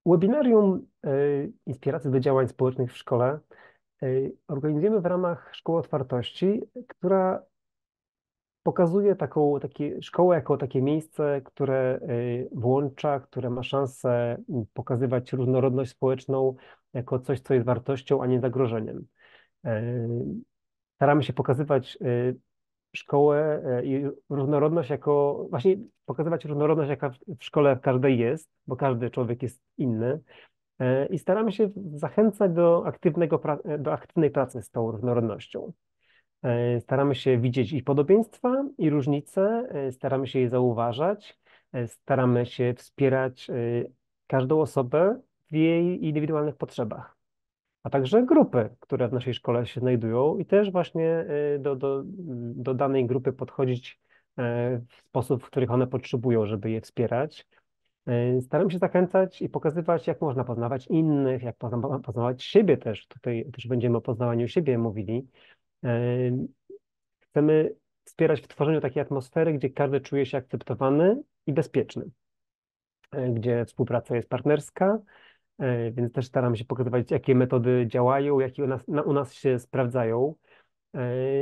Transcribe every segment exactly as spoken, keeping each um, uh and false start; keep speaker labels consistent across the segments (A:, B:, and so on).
A: Webinarium y, Inspiracji do działań społecznych w szkole y, organizujemy w ramach Szkoły Otwartości, która pokazuje taką, takie, szkołę jako takie miejsce, które y, włącza, które ma szansę mm, pokazywać różnorodność społeczną jako coś, co jest wartością, a nie zagrożeniem. Y, Staramy się pokazywać y, szkołę y, i różnorodność jako, właśnie pokazywać różnorodność, jaka w w szkole w każdej jest, bo każdy człowiek jest inny. E, I staramy się zachęcać do aktywnego, pra- do aktywnej pracy z tą różnorodnością. E, Staramy się widzieć i podobieństwa, i różnice, e, staramy się je zauważać, e, staramy się wspierać e, każdą osobę w jej indywidualnych potrzebach, a także grupy, które w naszej szkole się znajdują i też właśnie e, do, do, do danej grupy podchodzić e, w sposób, w których one potrzebują, żeby je wspierać. E, Staram się zachęcać i pokazywać, jak można poznawać innych, jak pozna- poznawać siebie też. Tutaj też będziemy o poznawaniu siebie mówili. E, Chcemy wspierać w tworzeniu takiej atmosfery, gdzie każdy czuje się akceptowany i bezpieczny, e, gdzie współpraca jest partnerska, e, więc też staram się pokazywać, jakie metody działają, jakie u nas, na, u nas się sprawdzają. E,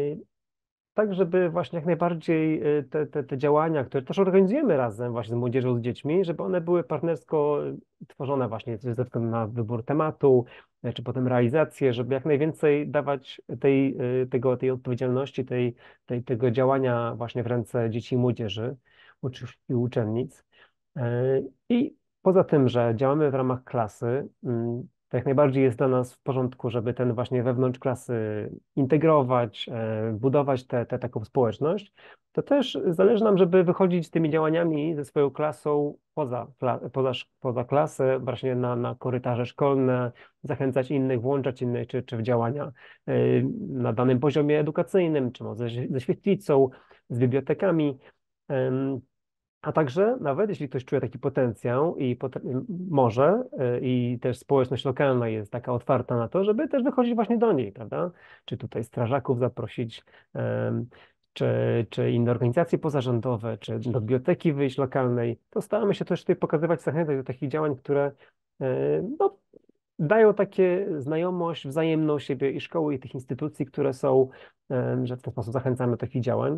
A: tak, żeby właśnie jak najbardziej y, te, te, te działania, które też organizujemy razem właśnie z młodzieżą, z dziećmi, żeby one były partnersko tworzone właśnie ze względu na wybór tematu, y, czy potem realizację, żeby jak najwięcej dawać tej, y, tego, tej odpowiedzialności, tej, tej, tego działania właśnie w ręce dzieci i młodzieży, uczniów i uczennic. Y, I poza tym, że działamy w ramach klasy, mm, to jak najbardziej jest dla nas w porządku, żeby ten właśnie wewnątrz klasy integrować, e, budować tę tę taką społeczność, to też zależy nam, żeby wychodzić z tymi działaniami ze swoją klasą poza, kla- poza, sz- poza klasę, właśnie na, na korytarze szkolne, zachęcać innych, włączać innych, czy, czy w działania e, na danym poziomie edukacyjnym, czy może ze, ze świetlicą, z bibliotekami. Em, a także nawet jeśli ktoś czuje taki potencjał i pot- może y, i też społeczność lokalna jest taka otwarta na to, żeby też wychodzić właśnie do niej, prawda? Czy tutaj strażaków zaprosić, em, czy, czy inne organizacje pozarządowe, czy do biblioteki wyjść lokalnej, to staramy się też tutaj pokazywać, zachęcać do takich działań, które e, no, dają takie znajomość wzajemną siebie i szkoły, i tych instytucji, które są, em, że w ten sposób zachęcamy do takich działań.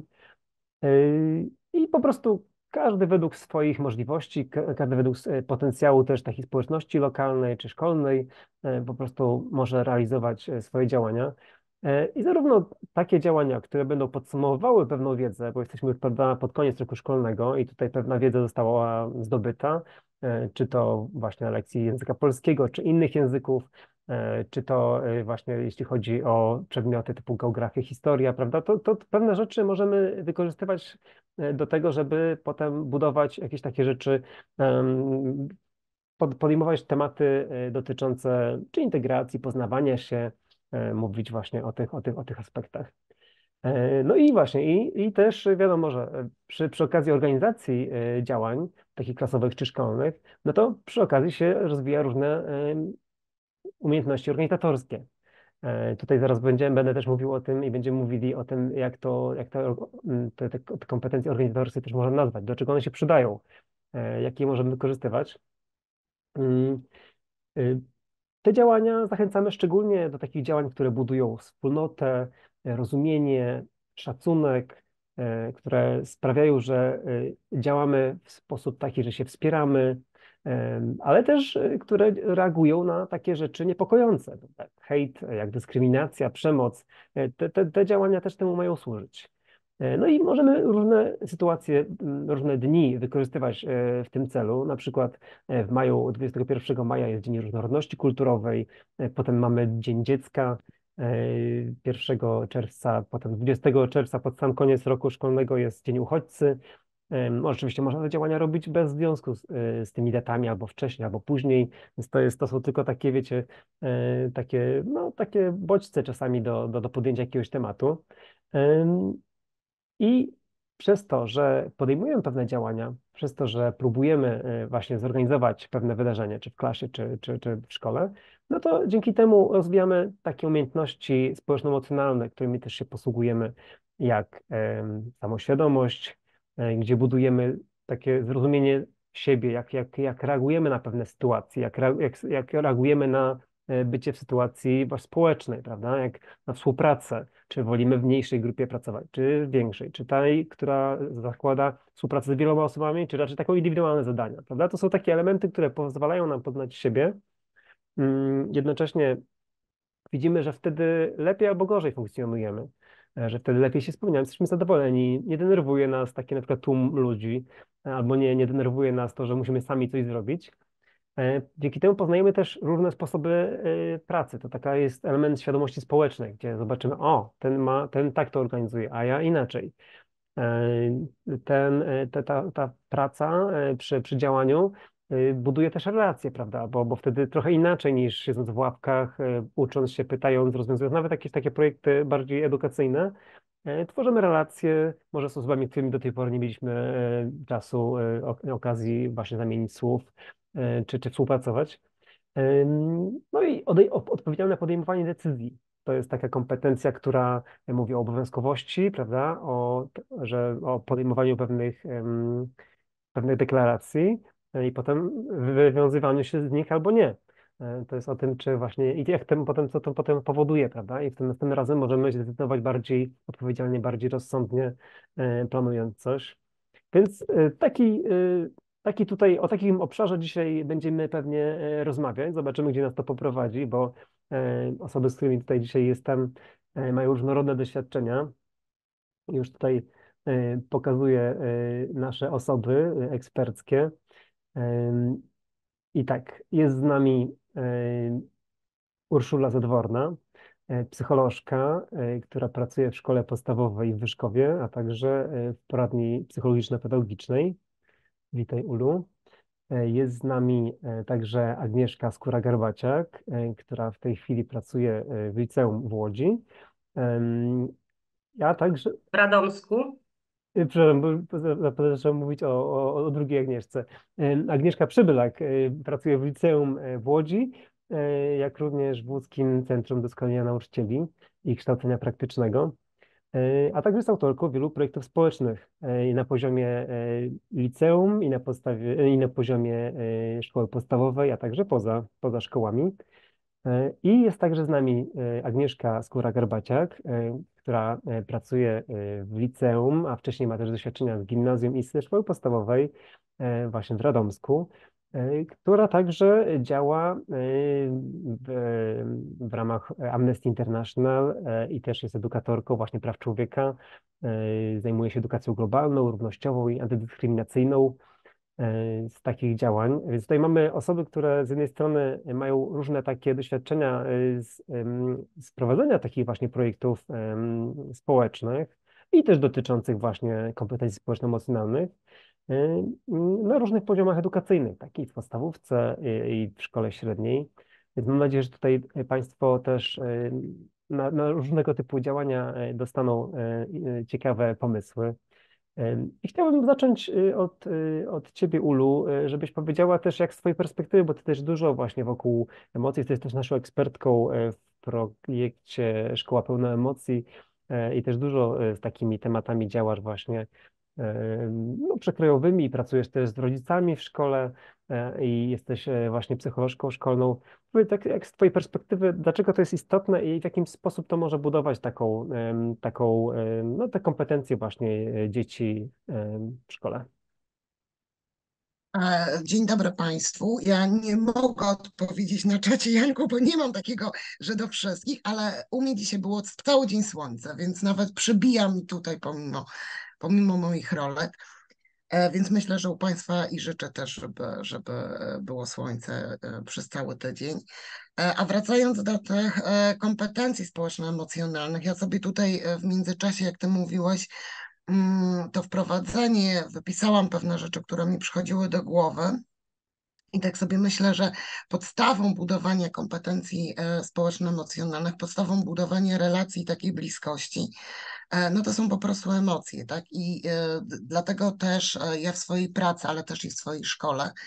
A: Yy, I po prostu każdy według swoich możliwości, ka- każdy według e, potencjału też takiej społeczności lokalnej czy szkolnej e, po prostu może realizować e, swoje działania. E, I zarówno takie działania, które będą podsumowywały pewną wiedzę, bo jesteśmy już prawda, pod koniec roku szkolnego i tutaj pewna wiedza została zdobyta, e, czy to właśnie na lekcji języka polskiego, czy innych języków, e, czy to e, właśnie jeśli chodzi o przedmioty typu geografia, historia, prawda, to, to pewne rzeczy możemy wykorzystywać e, do tego, żeby potem budować jakieś takie rzeczy, em, pod- podejmować tematy e, dotyczące czy integracji, poznawania się, e, mówić właśnie o tych, o tych, o tych aspektach. E, No i właśnie, i, i też wiadomo, że e, przy, przy okazji organizacji e, działań, takich klasowych czy szkolnych, no to przy okazji się rozwija różne em, umiejętności organizatorskie. E, Tutaj zaraz będziemy, będę też mówił o tym i będziemy mówili o tym, jak to, jak to, mm, te, te te kompetencje organizatorskie też można nazwać, do czego one się przydają, e, jakie możemy wykorzystywać. Mm, y, Te działania zachęcamy szczególnie do takich działań, które budują wspólnotę, e, rozumienie, szacunek, e, które sprawiają, że e, działamy w sposób taki, że się wspieramy, em, ale też e, które reagują na takie rzeczy niepokojące, tak, hejt, e, jak dyskryminacja, przemoc. E, Te, te, te działania też temu mają służyć. E, No i możemy różne sytuacje, m, różne dni wykorzystywać e, w tym celu. Na przykład e, w maju, dwudziestego pierwszego maja jest Dzień Różnorodności Kulturowej, e, potem mamy Dzień Dziecka, e, pierwszego czerwca, potem dwudziestego czerwca pod sam koniec roku szkolnego jest Dzień Uchodźcy. Em, Oczywiście można te działania robić bez związku z, e, z tymi datami, albo wcześniej, albo później, więc to jest, to są tylko takie, wiecie, e, takie, no, takie bodźce czasami do, do, do podjęcia jakiegoś tematu. Em, I przez to, że podejmujemy pewne działania, przez to, że próbujemy y, właśnie zorganizować pewne wydarzenie, czy w klasie, czy, czy, czy w szkole, no to dzięki temu rozwijamy takie umiejętności społeczno-emocjonalne, którymi też się posługujemy, jak em, samoświadomość, e, gdzie budujemy takie zrozumienie siebie, jak, jak, jak reagujemy na pewne sytuacje, jak, rea- jak, jak reagujemy na e, bycie w sytuacji właśnie społecznej, prawda? Jak na współpracę, czy wolimy w mniejszej grupie pracować, czy w większej, czy tej, która zakłada współpracę z wieloma osobami, czy raczej taką indywidualne zadania, prawda? To są takie elementy, które pozwalają nam poznać siebie. Mm, Jednocześnie widzimy, że wtedy lepiej albo gorzej funkcjonujemy, e, że wtedy lepiej się spełniamy, jesteśmy zadowoleni, nie denerwuje nas taki na przykład tłum ludzi, e, albo nie, nie denerwuje nas to, że musimy sami coś zrobić. E, Dzięki temu poznajemy też różne sposoby e, pracy. To taka jest element świadomości społecznej, gdzie zobaczymy, o, ten ma, ten tak to organizuje, a ja inaczej. E, Ten, e, te, ta, ta praca e, przy, przy działaniu e, buduje też relacje, prawda? Bo, bo wtedy trochę inaczej niż siedząc w ławkach, e, ucząc się, pytając, rozwiązując nawet jakieś takie projekty bardziej edukacyjne, e, tworzymy relacje może z osobami, z którymi do tej pory nie mieliśmy e, czasu, e, ok- okazji właśnie zamienić słów e, czy, czy współpracować. Ym, No i odej- op- odpowiedzialne na podejmowanie decyzji. To jest taka kompetencja, która mówi o obowiązkowości, prawda? O, t- że, o podejmowaniu pewnych, em, pewnych deklaracji e, i potem wywiązywaniu się z nich albo nie. E, To jest o tym, czy właśnie i jak ten, potem, co to potem powoduje, prawda? I w tym następnym razem możemy się zdecydować bardziej odpowiedzialnie, bardziej rozsądnie, e, planując coś. Więc y, taki, y, taki tutaj, o takim obszarze dzisiaj będziemy pewnie e, rozmawiać. Zobaczymy, gdzie nas to poprowadzi, bo e, osoby, z którymi tutaj dzisiaj jestem, e, mają różnorodne doświadczenia. Już tutaj e, pokazuję e, nasze osoby e, eksperckie. Em, I tak, jest z nami e, Urszula Zadworna, e, psycholożka, e, która pracuje w szkole podstawowej w Wyszkowie, a także e, w poradni psychologiczno-pedagogicznej. Witaj, Ulu. E, Jest z nami e, także Agnieszka Skóra-Garbaciak, e, która w tej chwili pracuje e, w liceum w Łodzi. Em, Ja także,
B: W Radomsku.
A: e, przepraszam, bo za- zacząłem mówić o, o, o drugiej Agnieszce. Em, Agnieszka Przybylak e, pracuje w liceum e, w Łodzi, e, jak również w Łódzkim Centrum Doskonalenia Nauczycieli i Kształcenia Praktycznego. E, A także jest autorką wielu projektów społecznych e, i na poziomie e, liceum, i na podstawie, e, i na poziomie e, szkoły podstawowej, a także poza, poza szkołami. E, I jest także z nami e, Agnieszka Skóra-Garbaciak, e, która e, pracuje e, w liceum, a wcześniej ma też doświadczenia z gimnazjum i ze szkoły podstawowej e, właśnie w Radomsku, e, która także działa e, w, w ramach Amnesty International e, i też jest edukatorką właśnie praw człowieka. E, Zajmuje się edukacją globalną, równościową i antydyskryminacyjną e, z takich działań. Więc tutaj mamy osoby, które z jednej strony mają różne takie doświadczenia e, z, em, z prowadzenia takich właśnie projektów em, społecznych i też dotyczących właśnie kompetencji społeczno-emocjonalnych e, na różnych poziomach edukacyjnych, tak i w podstawówce i, i w szkole średniej. Więc mam nadzieję, że tutaj Państwo też e, na, na różnego typu działania e, dostaną e, e, ciekawe pomysły. Em, I chciałbym zacząć y, od, y, od Ciebie, Ulu, y, żebyś powiedziała też jak z Twojej perspektywy, bo Ty też dużo właśnie wokół emocji, Ty jesteś też naszą ekspertką y, w projekcie Szkoła Pełna Emocji y, i też dużo y, z takimi tematami działasz właśnie y, no, przekrojowymi, pracujesz też z rodzicami w szkole y, i jesteś y, właśnie psycholożką szkolną. Powiedz, tak jak z Twojej perspektywy, dlaczego to jest istotne i w jaki sposób to może budować taką, em, taką, em, no, te kompetencje właśnie e, dzieci em, w szkole?
C: E, Dzień dobry Państwu. Ja nie mogę odpowiedzieć na czacie, Janku, bo nie mam takiego, że do wszystkich, ale u mnie dzisiaj było cały dzień słońce, więc nawet przybija mi tutaj pomimo, pomimo moich rolek. E, Więc myślę, że u Państwa i życzę też, żeby, żeby było słońce e, przez cały tydzień. E, A wracając do tych e, kompetencji społeczno-emocjonalnych, ja sobie tutaj e, w międzyczasie, jak Ty mówiłeś, mm, to wprowadzenie, wypisałam pewne rzeczy, które mi przychodziły do głowy. I tak sobie myślę, że podstawą budowania kompetencji e, społeczno-emocjonalnych, podstawą budowania relacji takiej bliskości, e, no to są po prostu emocje, tak? I e, d- dlatego też e, ja w swojej pracy, ale też i w swojej szkole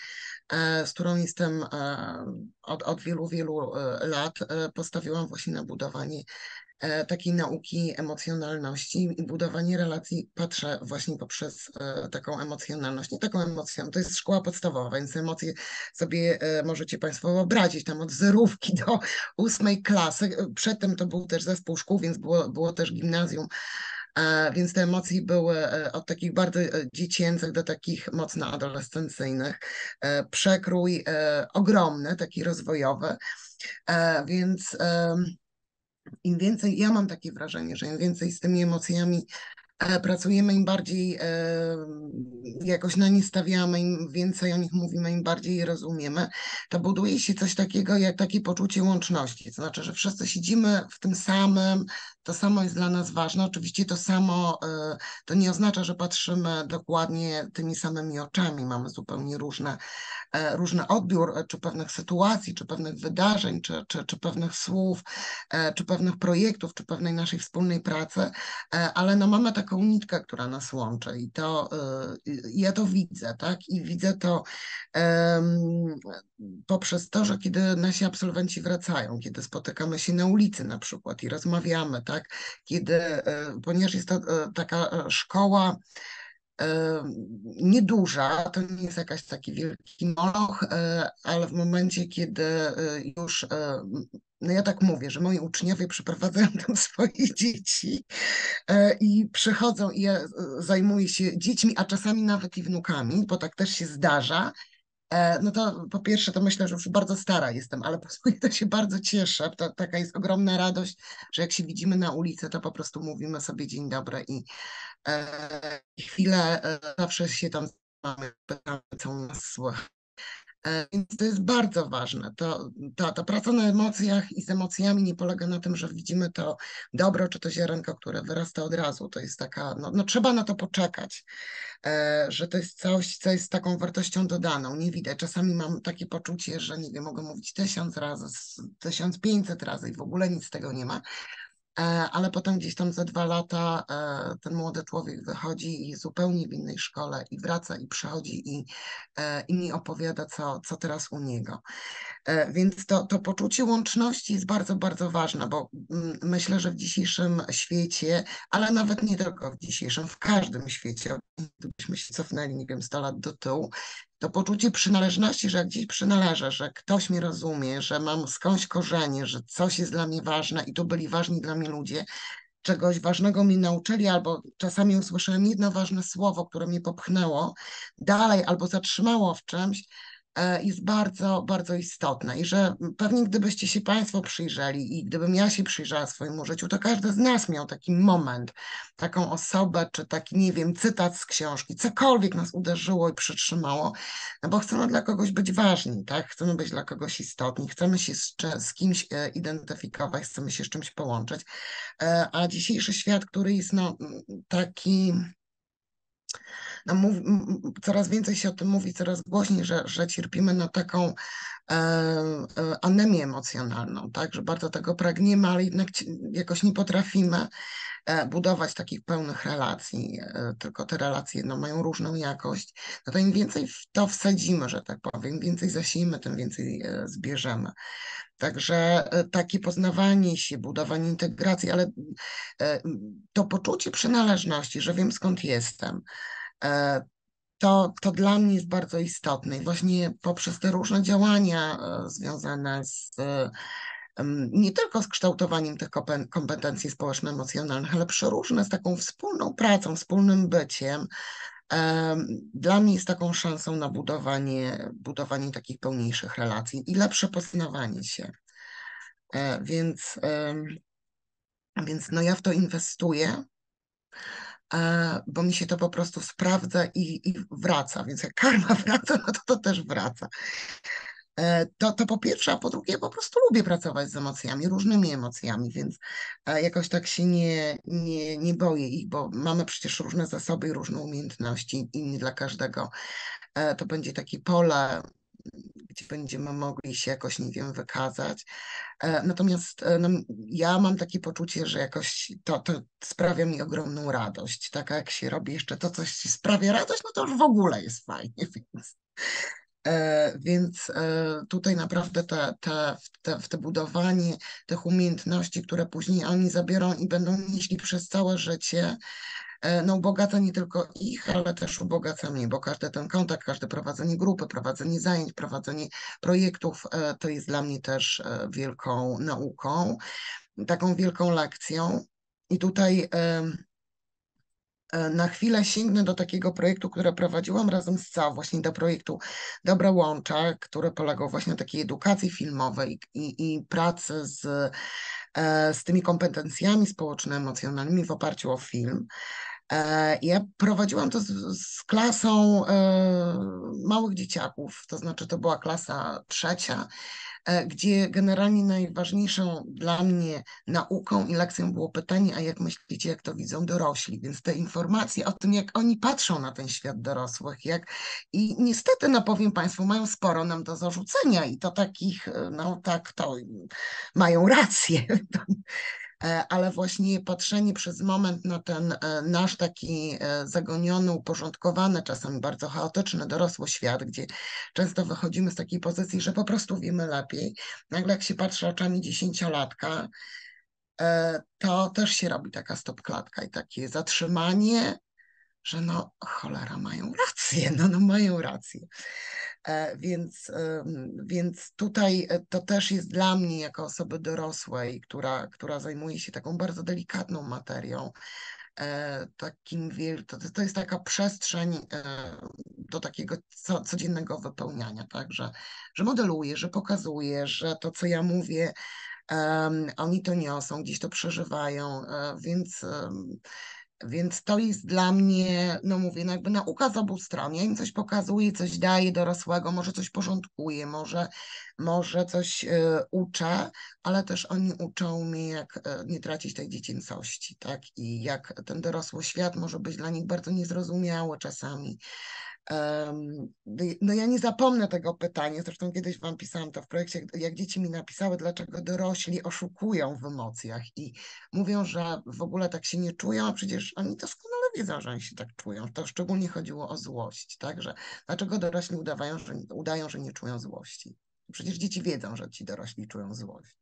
C: z którą jestem od, od wielu, wielu lat, postawiłam właśnie na budowanie takiej nauki emocjonalności i budowanie relacji patrzę właśnie poprzez taką emocjonalność, nie taką emocją, to jest szkoła podstawowa, więc emocje sobie możecie Państwo wyobrazić, tam od zerówki do ósmej klasy, przedtem to był też zespół szkół, więc było, było też gimnazjum, więc te emocje były od takich bardzo dziecięcych do takich mocno adolescencyjnych, przekrój ogromny, taki rozwojowy, więc im więcej, ja mam takie wrażenie, że im więcej z tymi emocjami pracujemy, im bardziej jakoś na nie stawiamy, im więcej o nich mówimy, im bardziej je rozumiemy, to buduje się coś takiego jak takie poczucie łączności. To znaczy, że wszyscy siedzimy w tym samym, to samo jest dla nas ważne. Oczywiście to samo, to nie oznacza, że patrzymy dokładnie tymi samymi oczami. Mamy zupełnie różne, różny odbiór, czy pewnych sytuacji, czy pewnych wydarzeń, czy, czy, czy pewnych słów, czy pewnych projektów, czy pewnej naszej wspólnej pracy, ale no mamy taką nitkę, która nas łączy i to ja to widzę, tak? I widzę to um, poprzez to, że kiedy nasi absolwenci wracają, kiedy spotykamy się na ulicy na przykład i rozmawiamy, tak? Kiedy, ponieważ jest to taka szkoła nieduża, to nie jest jakaś taki wielki moloch, ale w momencie, kiedy już, no ja tak mówię, że moi uczniowie przyprowadzają tam swoje dzieci i przychodzą i ja zajmuję się dziećmi, a czasami nawet i wnukami, bo tak też się zdarza, no to po pierwsze to myślę, że już bardzo stara jestem, ale po drugie to się bardzo cieszę. To, taka jest ogromna radość, że jak się widzimy na ulicy, to po prostu mówimy sobie dzień dobry i e, chwilę e, zawsze się tam mamy, pytamy, co u nas słychać. Więc to jest bardzo ważne. To, ta, ta praca na emocjach i z emocjami nie polega na tym, że widzimy to dobro czy to ziarenko, które wyrasta od razu. To jest taka, no, no trzeba na to poczekać, e, że to jest coś, co jest taką wartością dodaną. Nie widać. Czasami mam takie poczucie, że nie wiem, mogę mówić tysiąc razy, tysiąc pięćset razy i w ogóle nic z tego nie ma. Ale potem gdzieś tam za dwa lata ten młody człowiek wychodzi i zupełnie w innej szkole i wraca i przychodzi i, i mi opowiada, co, co teraz u niego. Więc to, to poczucie łączności jest bardzo, bardzo ważne, bo myślę, że w dzisiejszym świecie, ale nawet nie tylko w dzisiejszym, w każdym świecie, gdybyśmy się cofnęli, nie wiem, sto lat do tyłu, to poczucie przynależności, że gdzieś przynależę, że ktoś mnie rozumie, że mam skądś korzenie, że coś jest dla mnie ważne i tu byli ważni dla mnie ludzie, czegoś ważnego mi nauczyli, albo czasami usłyszałem jedno ważne słowo, które mnie popchnęło dalej albo zatrzymało w czymś, jest bardzo, bardzo istotne i że pewnie gdybyście się Państwo przyjrzeli i gdybym ja się przyjrzała swojemu życiu, to każdy z nas miał taki moment, taką osobę, czy taki, nie wiem, cytat z książki, cokolwiek nas uderzyło i przytrzymało, no bo chcemy dla kogoś być ważni, tak? Chcemy być dla kogoś istotni, chcemy się z, z kimś identyfikować, chcemy się z czymś połączyć, a dzisiejszy świat, który jest no, taki... No, mów, coraz więcej się o tym mówi, coraz głośniej, że, że cierpimy na taką e, e, anemię emocjonalną, tak, że bardzo tego pragniemy, ale jednak jakoś nie potrafimy e, budować takich pełnych relacji, e, tylko te relacje no, mają różną jakość, no to im więcej w to wsadzimy, że tak powiem, im więcej zasiejemy, tym więcej e, zbierzemy. Także e, takie poznawanie się, budowanie integracji, ale e, to poczucie przynależności, że wiem skąd jestem, to, to dla mnie jest bardzo istotne i właśnie poprzez te różne działania związane z nie tylko z kształtowaniem tych kompetencji społeczno-emocjonalnych, ale przeróżne z taką wspólną pracą, wspólnym byciem, dla mnie jest taką szansą na budowanie, budowanie takich pełniejszych relacji i lepsze poznawanie się. Więc, więc no ja w to inwestuję, bo mi się to po prostu sprawdza i, i wraca, więc jak karma wraca, no to to też wraca. To, to po pierwsze, a po drugie po prostu lubię pracować z emocjami, różnymi emocjami, więc jakoś tak się nie, nie, nie boję ich, bo mamy przecież różne zasoby i różne umiejętności i nie dla każdego to będzie takie pole, gdzie będziemy mogli się jakoś, nie wiem, wykazać. Natomiast no, ja mam takie poczucie, że jakoś to, to sprawia mi ogromną radość. Tak jak się robi jeszcze to, coś ci sprawia radość, no to już w ogóle jest fajnie, więc E, Więc e, tutaj naprawdę te, te, te, te budowanie tych umiejętności, które później oni zabiorą i będą nieśli przez całe życie, e, no ubogaca nie tylko ich, ale też ubogaca mnie, bo każdy ten kontakt, każde prowadzenie grupy, prowadzenie zajęć, prowadzenie projektów, e, to jest dla mnie też e, wielką nauką, taką wielką lekcją. I tutaj e, e, na chwilę sięgnę do takiego projektu, który prowadziłam razem z C A O, właśnie do projektu Dobre Łącza, który polegał właśnie na takiej edukacji filmowej i, i pracy z, e, z tymi kompetencjami społeczno-emocjonalnymi w oparciu o film. E, Ja prowadziłam to z, z klasą e, małych dzieciaków, to znaczy to była klasa trzecia, e, gdzie generalnie najważniejszą dla mnie nauką i lekcją było pytanie, a jak myślicie, jak to widzą dorośli? Więc te informacje o tym, jak oni patrzą na ten świat dorosłych, jak i niestety, no powiem Państwu, mają sporo nam do zarzucenia i to takich, e, no tak, to mają rację. E, ale właśnie patrzenie przez moment na ten e, nasz taki e, zagoniony, uporządkowany, czasami bardzo chaotyczny, dorosły świat, gdzie często wychodzimy z takiej pozycji, że po prostu wiemy lepiej. Nagle jak się patrzy oczami dziesięciolatka, e, to też się robi taka stopklatka i takie zatrzymanie, że no cholera, mają rację, no, no mają rację. E, Więc, em, więc tutaj e, to też jest dla mnie, jako osoby dorosłej, która, która zajmuje się taką bardzo delikatną materią, e, takim wiel... to, to jest taka przestrzeń e, do takiego co, codziennego wypełniania, tak, że, że modeluję, że pokazuję, że to, co ja mówię, em, oni to niosą, gdzieś to przeżywają, e, więc em, więc to jest dla mnie, no mówię, no jakby nauka z obu stron. Ja im coś pokazuję, coś daję dorosłego, może coś porządkuję, może, może coś y, uczę, ale też oni uczą mnie, jak y, nie tracić tej dziecięcości, tak? I jak ten dorosły świat może być dla nich bardzo niezrozumiały czasami. Um, no ja nie zapomnę tego pytania, zresztą kiedyś wam pisałam to w projekcie, jak, jak dzieci mi napisały, dlaczego dorośli oszukują w emocjach i mówią, że w ogóle tak się nie czują, a przecież oni doskonale wiedzą, że oni się tak czują. To szczególnie chodziło o złość, tak, że dlaczego dorośli udawają, że, udają, że nie czują złości. Przecież dzieci wiedzą, że ci dorośli czują złość.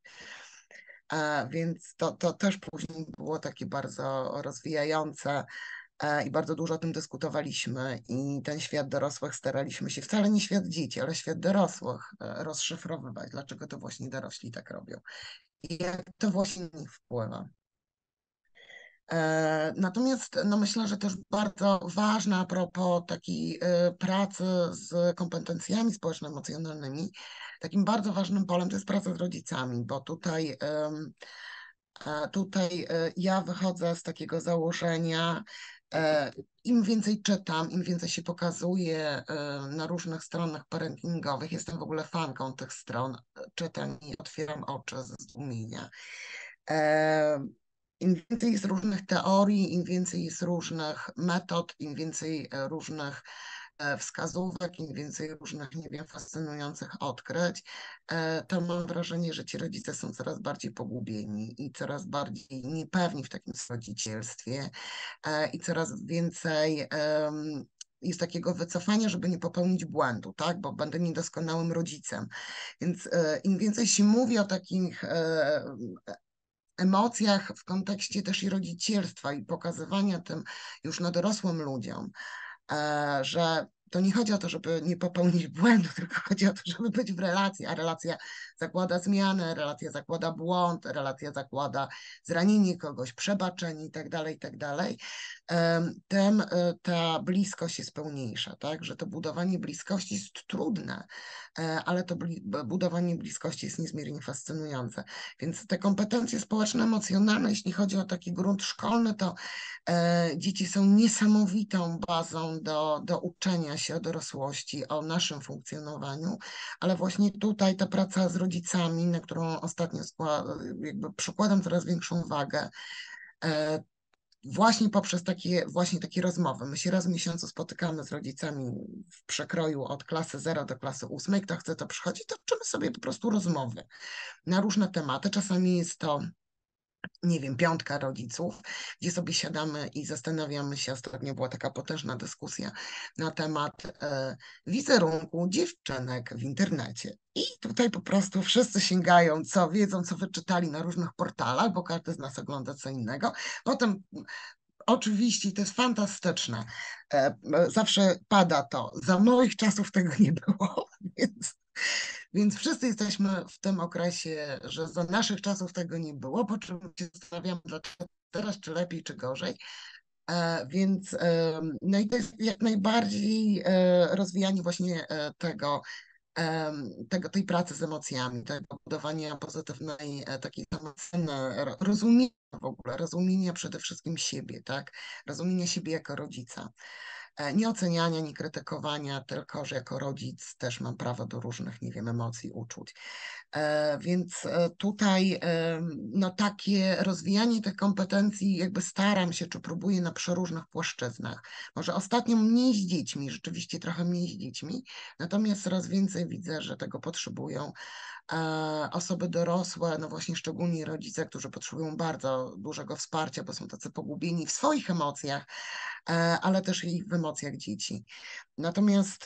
C: A więc to, to też później było takie bardzo rozwijające e, i bardzo dużo o tym dyskutowaliśmy i ten świat dorosłych staraliśmy się, wcale nie świat dzieci, ale świat dorosłych e, rozszyfrowywać, dlaczego to właśnie dorośli tak robią i jak to właśnie na nich wpływa. E, Natomiast no myślę, że też bardzo ważna a propos takiej e, pracy z kompetencjami społeczno-emocjonalnymi, takim bardzo ważnym polem to jest praca z rodzicami, bo tutaj, em, a tutaj e, ja wychodzę z takiego założenia, e, im więcej czytam, im więcej się pokazuje e, na różnych stronach parentingowych, jestem w ogóle fanką tych stron, czytam i otwieram oczy ze zdumienia. E, Im więcej jest różnych teorii, im więcej jest różnych metod, im więcej e, różnych e, wskazówek, im więcej różnych, nie wiem, fascynujących odkryć, e, to mam wrażenie, że ci rodzice są coraz bardziej pogubieni i coraz bardziej niepewni w takim rodzicielstwie e, i coraz więcej em, jest takiego wycofania, żeby nie popełnić błędu, tak? Bo będę niedoskonałym rodzicem. Więc e, im więcej się mówi o takich e, emocjach w kontekście też i rodzicielstwa i pokazywania tym już na dorosłym ludziom, e, że to nie chodzi o to, żeby nie popełnić błędu, tylko chodzi o to, żeby być w relacji, a relacja zakłada zmianę, relacja zakłada błąd, relacja zakłada zranienie kogoś, przebaczenie i tak dalej, i tak dalej. Em, Tym e, ta bliskość jest pełniejsza, tak? Że to budowanie bliskości jest trudne, e, ale to bli- budowanie bliskości jest niezmiernie fascynujące. Więc te kompetencje społeczno-emocjonalne, jeśli chodzi o taki grunt szkolny, to e, dzieci są niesamowitą bazą do, do uczenia się o dorosłości, o naszym funkcjonowaniu, ale właśnie tutaj ta praca z rodzicami, na którą ostatnio skła- jakby przykładam coraz większą wagę, e, właśnie poprzez takie, właśnie takie rozmowy. My się raz w miesiącu spotykamy z rodzicami w przekroju od klasy zero do klasy ósmej. Kto chce, to przychodzi, to uczymy sobie po prostu rozmowy na różne tematy. Czasami jest to nie wiem, piątka rodziców, gdzie sobie siadamy i zastanawiamy się. Ostatnio była taka potężna dyskusja na temat e, wizerunku dziewczynek w internecie. I tutaj po prostu wszyscy sięgają, co wiedzą, co wyczytali na różnych portalach, bo każdy z nas ogląda co innego. Potem oczywiście, to jest fantastyczne. E, e, Zawsze pada to. Za moich czasów tego nie było, więc więc wszyscy jesteśmy w tym okresie, że za naszych czasów tego nie było, po czym się zastanawiamy, dlaczego teraz, czy lepiej, czy gorzej. E, Więc e, no i to jest jak najbardziej e, rozwijanie właśnie e, tego, em, tego, tej pracy z emocjami, tego budowania pozytywnej e, takiej samooceny, ro- rozumienia w ogóle, rozumienia przede wszystkim siebie, tak? Rozumienia siebie jako rodzica. E, Nie oceniania, nie krytykowania, tylko że jako rodzic też mam prawo do różnych, nie wiem, emocji, uczuć. E, Więc e, tutaj e, no, takie rozwijanie tych kompetencji jakby staram się, czy próbuję na przeróżnych płaszczyznach. Może ostatnio mniej z dziećmi, rzeczywiście trochę mniej z dziećmi, natomiast coraz więcej widzę, że tego potrzebują e, osoby dorosłe, no właśnie szczególnie rodzice, którzy potrzebują bardzo dużego wsparcia, bo są tacy pogubieni w swoich emocjach, e, ale też i w emocjach dzieci. Natomiast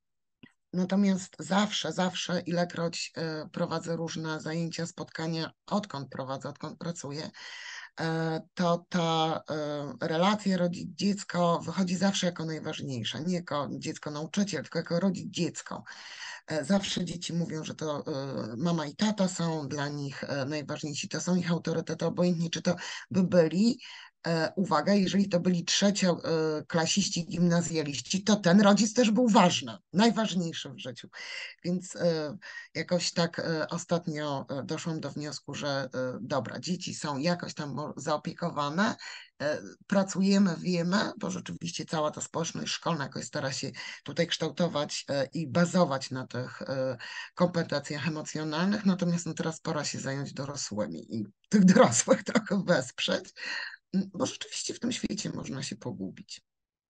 C: Natomiast zawsze, zawsze, ilekroć e, prowadzę różne zajęcia, spotkania, odkąd prowadzę, odkąd pracuję, e, to ta e, relacja rodzic-dziecko wychodzi zawsze jako najważniejsza. Nie jako dziecko-nauczyciel, tylko jako rodzic-dziecko. E, Zawsze dzieci mówią, że to e, mama i tata są dla nich e, najważniejsi, to są ich autorytety, obojętnie czy to by byli. E, Uwaga, jeżeli to byli trzecioklasiści, gimnazjaliści, to ten rodzic też był ważny, najważniejszy w życiu. Więc e, jakoś tak e, ostatnio e, doszłam do wniosku, że e, dobra, dzieci są jakoś tam mo- zaopiekowane, e, pracujemy, wiemy, bo rzeczywiście cała ta społeczność szkolna jakoś stara się tutaj kształtować e, i bazować na tych e, kompetencjach emocjonalnych, natomiast no teraz pora się zająć dorosłymi i tych dorosłych trochę wesprzeć, m, bo rzeczywiście w tym świecie można się pogubić.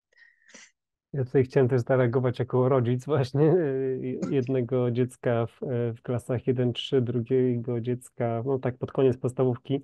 A: Ja tutaj chciałem też zareagować jako rodzic właśnie y, jednego dziecka w, y, w klasach jeden trzy, drugiego dziecka, no tak pod koniec podstawówki.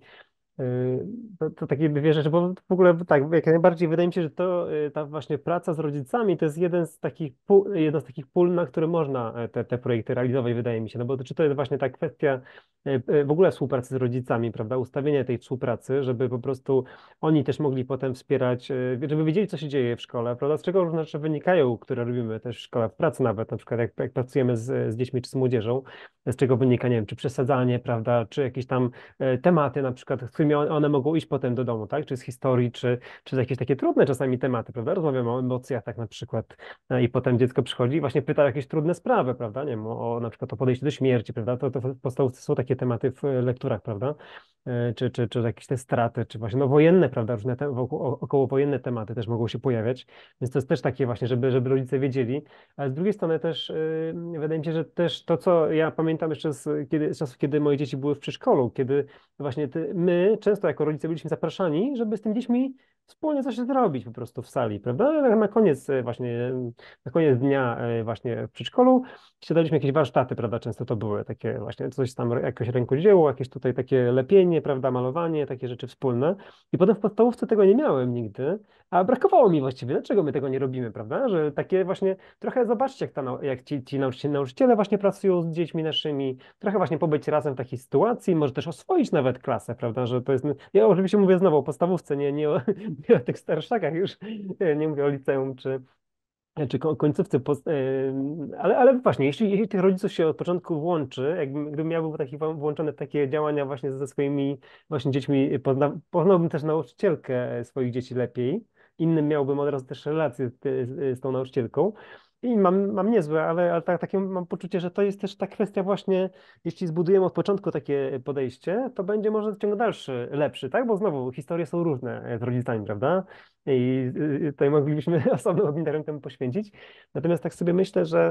A: Y, To, to takie dwie rzeczy, bo w ogóle tak, jak najbardziej wydaje mi się, że to y, ta właśnie praca z rodzicami to jest jeden z takich pól, jedno z takich pól, na które można e, te, te projekty realizować, wydaje mi się, no bo to, czy to jest właśnie ta kwestia y, y, w ogóle współpracy z rodzicami, prawda, ustawienia tej współpracy, żeby po prostu oni też mogli potem wspierać, y, żeby wiedzieli, co się dzieje w szkole, prawda, z czego różne rzeczy wynikają, które robimy też w szkole, w pracy nawet, na przykład jak, jak pracujemy z, z dziećmi czy z młodzieżą, z czego wynika, nie wiem, czy przesadzanie, prawda, czy jakieś tam e, tematy na przykład, z którymi one one mogą iść potem do domu, tak? Czy z historii, czy, czy z jakieś takie trudne czasami tematy, prawda? Rozmawiamy o emocjach tak na przykład e, i potem dziecko przychodzi i właśnie pyta o jakieś trudne sprawy, prawda? Nie wiem, o, o na przykład o podejście do śmierci, prawda? To, to w podstawówce są takie tematy w e, lekturach, prawda? E, Czy, czy, czy jakieś te straty, czy właśnie no wojenne, prawda? Różne te, wokół, o- okołowojenne tematy też mogą się pojawiać, więc to jest też takie właśnie, żeby, żeby rodzice wiedzieli, ale z drugiej strony też y, wydaje mi się, że też to, co ja pamiętam jeszcze z, kiedy, z czasów, kiedy moje dzieci były w przedszkolu, kiedy właśnie ty, my często jako rodzice byliśmy zapraszani, żeby z tymi dziećmi wspólnie coś zrobić po prostu w sali, prawda? Na na koniec e, właśnie, na koniec dnia e, właśnie w przedszkolu siadaliśmy jakieś warsztaty, prawda? Często to były takie właśnie coś tam, jakieś rękodzieło, jakieś tutaj takie lepienie, prawda? Malowanie, takie rzeczy wspólne. I potem w podstawówce tego nie miałem nigdy, a brakowało mi właściwie, dlaczego my tego nie robimy, prawda? Że takie właśnie, trochę zobaczcie, jak, ta, nau- jak ci, ci nauczyciele, nauczyciele właśnie pracują z dziećmi naszymi, trochę właśnie pobyć razem w takiej sytuacji, może też oswoić nawet klasę, prawda? Że to jest, ja oczywiście mówię znowu o podstawówce, nie, nie, o, nie o tych starszakach już, nie mówię o liceum czy, czy ko- końcówce, post- em, ale, ale właśnie, jeśli, jeśli tych rodziców się od początku włączy, jakbym, gdybym ja był taki wą- włączony w takie działania właśnie ze swoimi właśnie dziećmi, pozna, poznałbym też nauczycielkę swoich dzieci lepiej, innym miałbym od razu też relację z, z, z tą nauczycielką i mam, mam niezłe, ale, ale tak, takie mam poczucie, że to jest też ta kwestia właśnie, jeśli zbudujemy od początku takie podejście, to będzie może ciąg dalszy lepszy, tak? Bo znowu historie są różne z rodzicami, prawda? I y, tutaj moglibyśmy osobny webinar temu poświęcić. Natomiast tak sobie myślę, że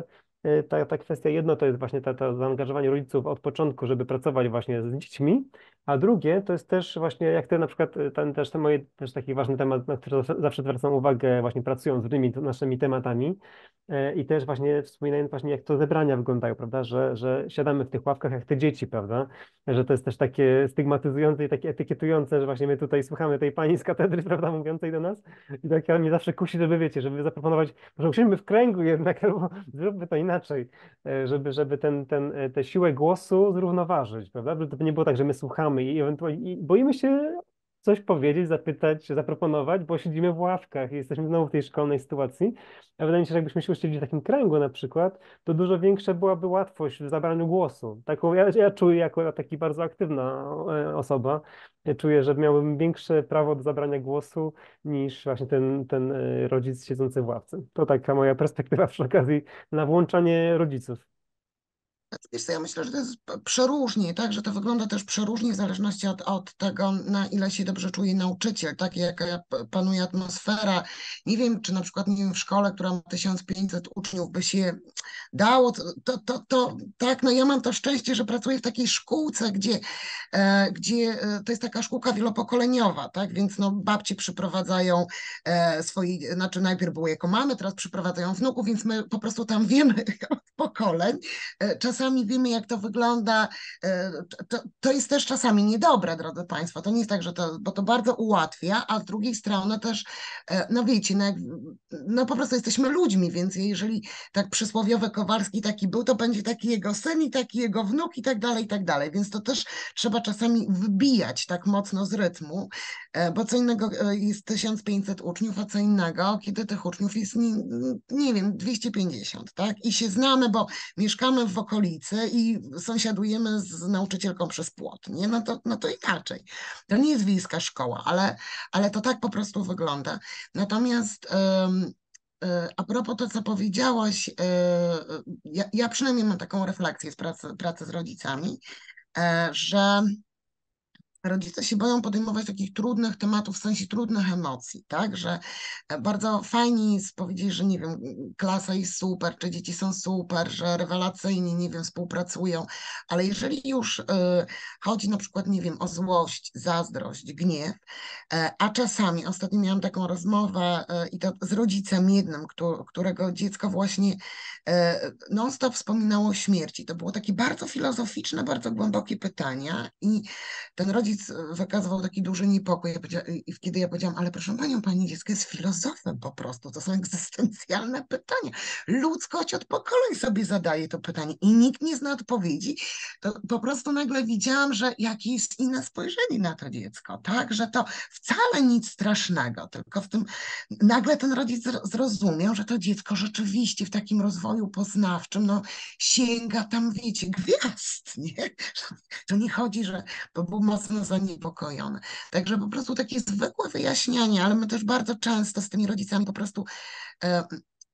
A: e, ta, ta kwestia, jedno to jest właśnie to, to zaangażowanie rodziców od początku, żeby pracować właśnie z dziećmi, a drugie to jest też właśnie, jak ty na przykład, e, ten też ten moje, też taki ważny temat, na który zawsze zawsze zwracam uwagę właśnie pracując z różnymi naszymi tematami, e, i też właśnie wspominając właśnie, jak to zebrania wyglądają, prawda, że, że siadamy w tych ławkach jak te dzieci, prawda, że to jest też takie stygmatyzujące i takie etykietujące, że właśnie my tutaj słuchamy tej pani z katedry, prawda, mówiącej do nas i tak ja mnie zawsze kusi, żeby wiecie, żeby zaproponować, może usiądźmy w kręgu jednak, albo zróbmy to inaczej, e, żeby, żeby ten, ten, e, tę siłę głosu zrównoważyć, prawda, żeby to nie było tak, że my słuchamy i ewentualnie i boimy się coś powiedzieć, zapytać, zaproponować, bo siedzimy w ławkach i jesteśmy znowu w tej szkolnej sytuacji. A wydaje mi się, że jakbyśmy się usiedli w takim kręgu na przykład, to dużo większa byłaby łatwość w zabraniu głosu. Taką ja, ja czuję jako taki bardzo aktywna e, osoba, ja czuję, że miałbym większe prawo do zabrania głosu niż właśnie ten, ten e, rodzic siedzący w ławce. To taka moja perspektywa przy okazji na włączanie rodziców.
C: Wiesz co, ja myślę, że to jest p- przeróżnie, tak, że to wygląda też przeróżnie w zależności od, od tego, na ile się dobrze czuje nauczyciel, tak, jaka p- panuje atmosfera. Nie wiem, czy na przykład, nie wiem, w szkole, która ma tysiąc pięćset uczniów, by się dało, to, to, to, to tak, no ja mam to szczęście, że pracuję w takiej szkółce, gdzie, e, gdzie e, to jest taka szkółka wielopokoleniowa, tak, więc no babci przyprowadzają e, swoich, znaczy najpierw było jako mamy, teraz przyprowadzają wnuków, więc my po prostu tam wiemy od pokoleń. E, Czasami wiemy, jak to wygląda. E, To, to jest też czasami niedobre, drodzy Państwo. To nie jest tak, że to, bo to bardzo ułatwia, a z drugiej strony też, e, no wiecie, no, jak, no po prostu jesteśmy ludźmi, więc jeżeli tak przysłowiowy Kowalski taki był, to będzie taki jego syn i taki jego wnuk i tak dalej, i tak dalej. Więc to też trzeba czasami wybijać tak mocno z rytmu, e, bo co innego e, jest tysiąc pięćset uczniów, a co innego, kiedy tych uczniów jest, nie, nie wiem, dwieście pięćdziesiąt, tak? I się znamy, bo mieszkamy w okolicy i sąsiadujemy z nauczycielką przez płot, nie? No to, no to inaczej. To nie jest wiejska szkoła, ale, ale to tak po prostu wygląda. Natomiast em, e, a propos to, co powiedziałaś, e, ja, ja przynajmniej mam taką refleksję z pracy, pracy z rodzicami, e, że rodzice się boją podejmować takich trudnych tematów, w sensie trudnych emocji, tak? Że e, bardzo fajnie jest powiedzieć, że nie wiem, klasa jest super, czy dzieci są super, że rewelacyjnie, nie wiem, współpracują, ale jeżeli już y, chodzi na przykład, nie wiem, o złość, zazdrość, gniew, e, a czasami, ostatnio miałam taką rozmowę e, i to z rodzicem jednym, któ- którego dziecko właśnie e, non-stop wspominało o śmierci. To było takie bardzo filozoficzne, bardzo głębokie pytania i ten rodzic wykazywał taki duży niepokój. Ja powiedzia- I kiedy ja powiedziałam, ale proszę panią, pani dziecko jest filozofem po prostu, to są egzystencjalne pytania. Ludzkość od pokoleń sobie zadaje to pytanie i nikt nie zna odpowiedzi. To po prostu nagle widziałam, że jakie jest inne spojrzenie na to dziecko, tak? Że to wcale nic strasznego, tylko w tym nagle ten rodzic zro- zrozumiał, że to dziecko rzeczywiście w takim rozwoju poznawczym, no sięga tam, wiecie, gwiazd, nie? To nie chodzi, że bo był mocno zaniepokojony. Także po prostu takie zwykłe wyjaśnianie, ale my też bardzo często z tymi rodzicami po prostu e,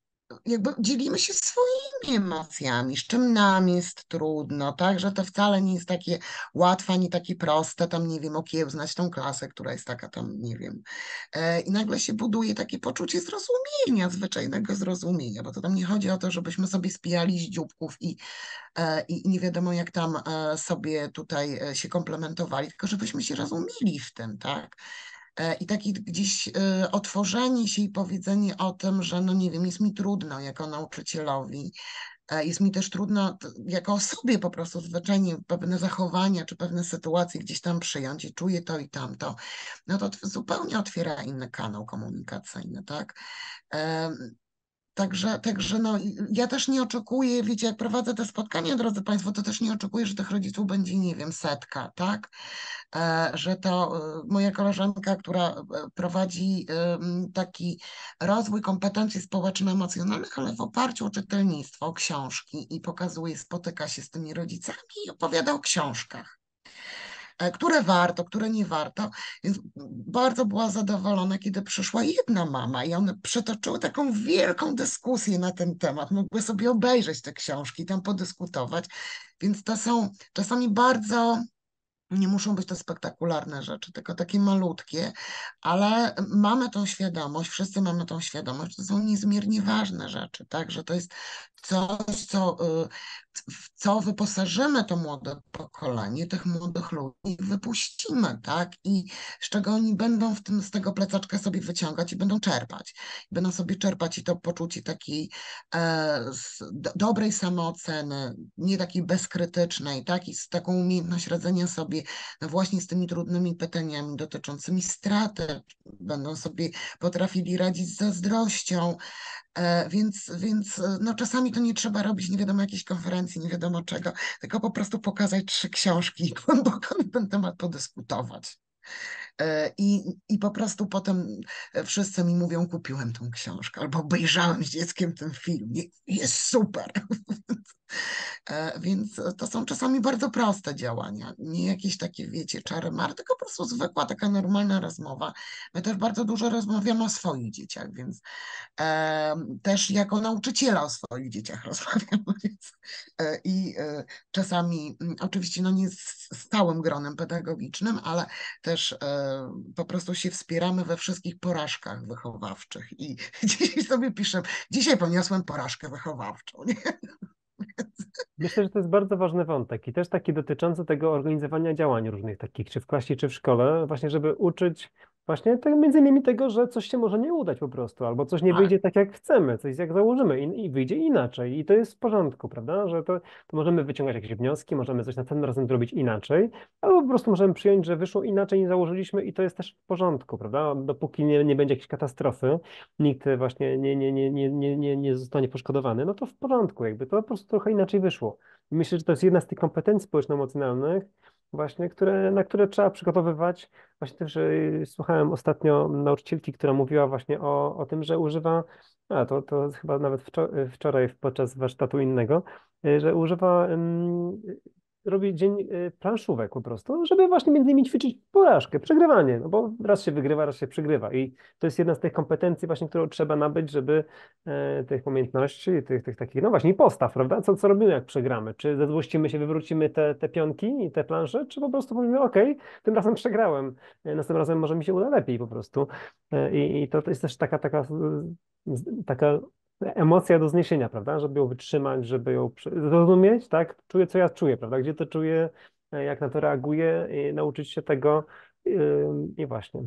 C: jakby dzielimy się swoimi emocjami, z czym nam jest trudno, tak, że to wcale nie jest takie łatwe, nie takie proste, tam nie wiem, okiełznać tą klasę, która jest taka tam, nie wiem. E, I nagle się buduje takie poczucie zrozumienia, zwyczajnego zrozumienia, bo to tam nie chodzi o to, żebyśmy sobie spijali z dzióbków i e, i nie wiadomo jak tam e, sobie tutaj e, się komplementowali, tylko żebyśmy się rozumieli w tym, tak? E, I takie gdzieś e, otworzenie się i powiedzenie o tym, że no nie wiem, jest mi trudno jako nauczycielowi, e, jest mi też trudno t- jako osobie po prostu zwyczajnie pewne zachowania czy pewne sytuacje gdzieś tam przyjąć i czuję to i tamto, no to t- zupełnie otwiera inny kanał komunikacyjny, tak? Em, Także, także no, ja też nie oczekuję, wiecie, jak prowadzę te spotkania, drodzy Państwo, to też nie oczekuję, że tych rodziców będzie, nie wiem, setka, tak? E, że to e, moja koleżanka, która e, prowadzi e, m, taki rozwój kompetencji społeczno-emocjonalnych, ale w oparciu o czytelnictwo, o książki i pokazuje, spotyka się z tymi rodzicami i opowiada o książkach, e, które warto, które nie warto. Więc bardzo była zadowolona, kiedy przyszła jedna mama i one przetoczyły taką wielką dyskusję na ten temat. Mogły sobie obejrzeć te książki, tam podyskutować. Więc to są czasami bardzo Nie muszą być to spektakularne rzeczy, tylko takie malutkie, ale mamy tą świadomość, wszyscy mamy tą świadomość, że to są niezmiernie ważne rzeczy, tak? Że to jest coś, co, y, w co wyposażymy to młode pokolenie, tych młodych ludzi, i wypuścimy, tak? I z czego oni będą w tym, z tego plecaczka sobie wyciągać i będą czerpać. Będą sobie czerpać i to poczucie takiej e, z, do, dobrej samooceny, nie takiej bezkrytycznej, tak? I z taką umiejętność radzenia sobie no właśnie z tymi trudnymi pytaniami dotyczącymi straty, będą sobie potrafili radzić z zazdrością, e, więc, więc e, no czasami to nie trzeba robić nie wiadomo jakiejś konferencji, nie wiadomo czego, tylko po prostu pokazać trzy książki i głęboko na ten temat podyskutować. E, I, I po prostu potem wszyscy mi mówią, kupiłem tą książkę, albo obejrzałem z dzieckiem ten film, jest super. E, Więc to są czasami bardzo proste działania, nie jakieś takie, wiecie, czary mar, tylko po prostu zwykła, taka normalna rozmowa. My też bardzo dużo rozmawiamy o swoich dzieciach, więc e, też jako nauczyciela o swoich dzieciach rozmawiamy. Więc, e, I e, czasami, m, oczywiście, no nie z stałym gronem pedagogicznym, ale też e, po prostu się wspieramy we wszystkich porażkach wychowawczych. I dzisiaj sobie piszę, dzisiaj poniosłem porażkę wychowawczą. Nie?
A: Myślę, że to jest bardzo ważny wątek i też taki dotyczący tego organizowania działań różnych takich, czy w klasie, czy w szkole, właśnie żeby uczyć właśnie te, między innymi tego, że coś się może nie udać po prostu, albo coś nie
C: Tak.
A: wyjdzie tak, jak chcemy, coś jak założymy i, i wyjdzie inaczej i to jest w porządku, prawda, że to, to możemy wyciągać jakieś wnioski, możemy coś następnym razem zrobić inaczej, albo po prostu możemy przyjąć, że wyszło inaczej niż założyliśmy i to jest też w porządku, prawda, dopóki nie, nie będzie jakiejś katastrofy, nikt właśnie nie, nie, nie, nie, nie, nie, nie zostanie poszkodowany, no to w porządku, jakby to po prostu trochę inaczej wyszło. I myślę, że to jest jedna z tych kompetencji społeczno-emocjonalnych, właśnie, które, na które trzeba przygotowywać. Właśnie też y, słuchałem ostatnio nauczycielki, która mówiła właśnie o, o tym, że używa, a to, to chyba nawet wczor- wczoraj podczas warsztatu innego, y, że używa ym, robi dzień y, planszówek po prostu, żeby właśnie między innymi ćwiczyć porażkę, przegrywanie, no bo raz się wygrywa, raz się przegrywa i to jest jedna z tych kompetencji właśnie, którą trzeba nabyć, żeby e, tych umiejętności, tych, tych takich, no właśnie, i postaw, prawda? Co, co robimy, jak przegramy? Czy zezłościmy się, wywrócimy te, te pionki i te plansze, czy po prostu powiemy, ok, tym razem przegrałem, e, następnym razem może mi się uda lepiej po prostu. E, I, i to, to jest też taka, taka, z- taka emocja do zniesienia, prawda? Żeby ją wytrzymać, żeby ją prze- zrozumieć, tak? Czuję, co ja czuję, prawda? Gdzie to czuję, e, jak na to reaguję, i nauczyć się tego. Ym, I właśnie.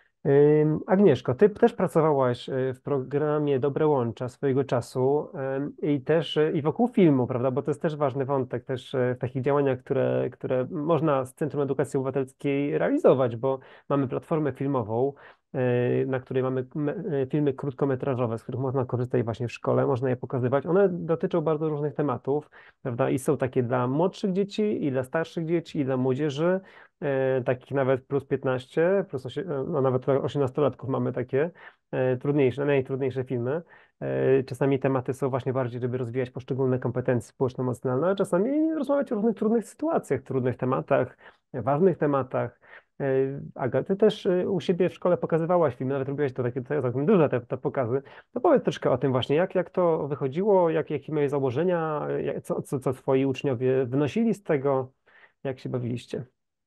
A: Ym, Agnieszko, ty też pracowałaś y, w programie Dobre Łącza swojego czasu ym, i też y, i wokół filmu, prawda? Bo to jest też ważny wątek też y, w takich działaniach, które, które można z Centrum Edukacji Obywatelskiej realizować, bo mamy platformę filmową, y, na której mamy me- y, filmy krótkometrażowe, z których można korzystać właśnie w szkole, można je pokazywać. One dotyczą bardzo różnych tematów, prawda? I są takie dla młodszych dzieci, i dla starszych dzieci, i dla młodzieży e, takich nawet plus piętnaście, plus osie, no nawet osiemnastolatków mamy takie e, trudniejsze, najtrudniejsze filmy. E, czasami tematy są właśnie bardziej, żeby rozwijać poszczególne kompetencje społeczno-emocjonalne, a czasami rozmawiać o różnych trudnych sytuacjach, trudnych tematach, e, ważnych tematach. E, Aga, ty też e, u siebie w szkole pokazywałaś film, nawet robiłaś to takie to całkiem duże te, te pokazy. To powiedz troszkę o tym właśnie, jak, jak to wychodziło, jak, jakie miałeś założenia, jak, co, co, co twoi uczniowie wynosili z tego, jak się bawiliście.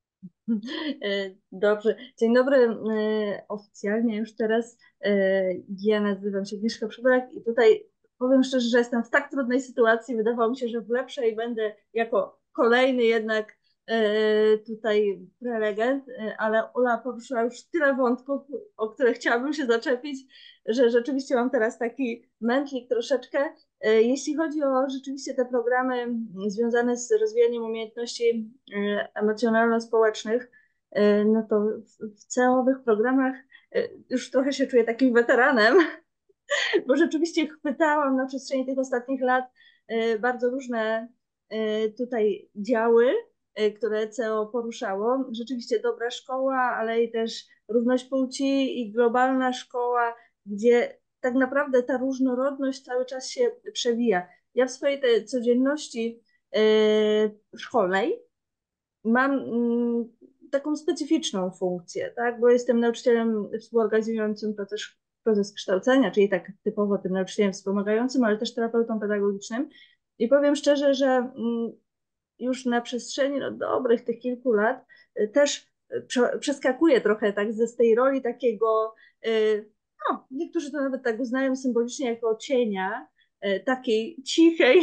B: E, Dobrze. Dzień dobry. E, Oficjalnie już teraz e, ja nazywam się Agnieszka Przybrak i tutaj powiem szczerze, że jestem w tak trudnej sytuacji. Wydawało mi się, że w lepszej będę jako kolejny jednak e, tutaj prelegent, e, ale Ula poruszyła już tyle wątków, o które chciałabym się zaczepić, że rzeczywiście mam teraz taki mętlik troszeczkę. E, Jeśli chodzi o rzeczywiście te programy związane z rozwijaniem umiejętności e, emocjonalno-społecznych, e, no to w, w celowych programach e, już trochę się czuję takim weteranem, bo rzeczywiście chwytałam na przestrzeni tych ostatnich lat e, bardzo różne e, tutaj działy, e, które C E O poruszało. Rzeczywiście dobra szkoła, ale i też równość płci i globalna szkoła, gdzie tak naprawdę ta różnorodność cały czas się przewija. Ja w swojej tej codzienności e, szkolnej mam mm, taką specyficzną funkcję, tak? Bo jestem nauczycielem współorganizującym proces, proces kształcenia, czyli tak typowo tym nauczycielem wspomagającym, ale też terapeutą pedagogicznym. I powiem szczerze, że mm, już na przestrzeni no, dobrych tych kilku lat też przeskakuje trochę tak z tej roli takiego, no, niektórzy to nawet tak uznają symbolicznie jako cienia, takiej cichej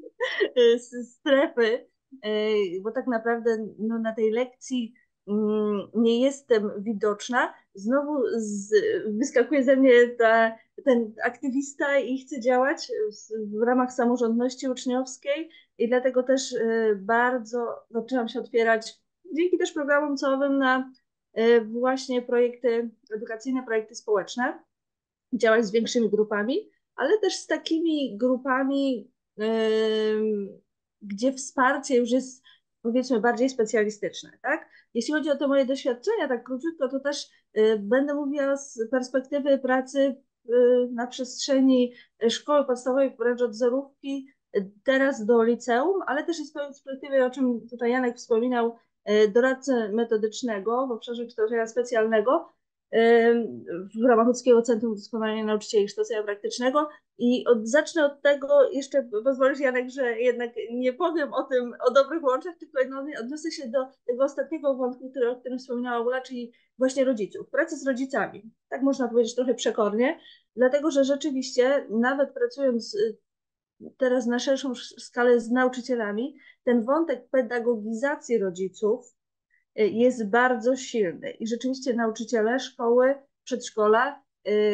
B: strefy, bo tak naprawdę no, na tej lekcji nie jestem widoczna. Znowu z, wyskakuje ze mnie ta, ten aktywista i chcę działać w, w ramach samorządności uczniowskiej i dlatego też bardzo zaczęłam się otwierać dzięki też programom całowym na właśnie projekty edukacyjne, projekty społeczne, działać z większymi grupami, ale też z takimi grupami, yy, gdzie wsparcie już jest, powiedzmy, bardziej specjalistyczne, tak? Jeśli chodzi o te moje doświadczenia, tak króciutko, to też yy, będę mówiła z perspektywy pracy yy, na przestrzeni szkoły podstawowej, wręcz od zerówki, yy, teraz do liceum, ale też i z perspektywy, o czym tutaj Janek wspominał, yy, doradcy metodycznego w obszarze kształcenia specjalnego, w ramach Łódzkiego Centrum Doskonalenia Nauczycieli Kształcenia Praktycznego. I od, zacznę od tego, jeszcze pozwolisz, Janek, że jednak nie powiem o tym, o dobrych łączach, tylko odniosę się do tego ostatniego wątku, który, o którym wspomniała Ula, czyli właśnie rodziców, pracy z rodzicami. Tak można powiedzieć trochę przekornie, dlatego że rzeczywiście, nawet pracując teraz na szerszą skalę z nauczycielami, ten wątek pedagogizacji rodziców jest bardzo silny i rzeczywiście nauczyciele, szkoły, przedszkola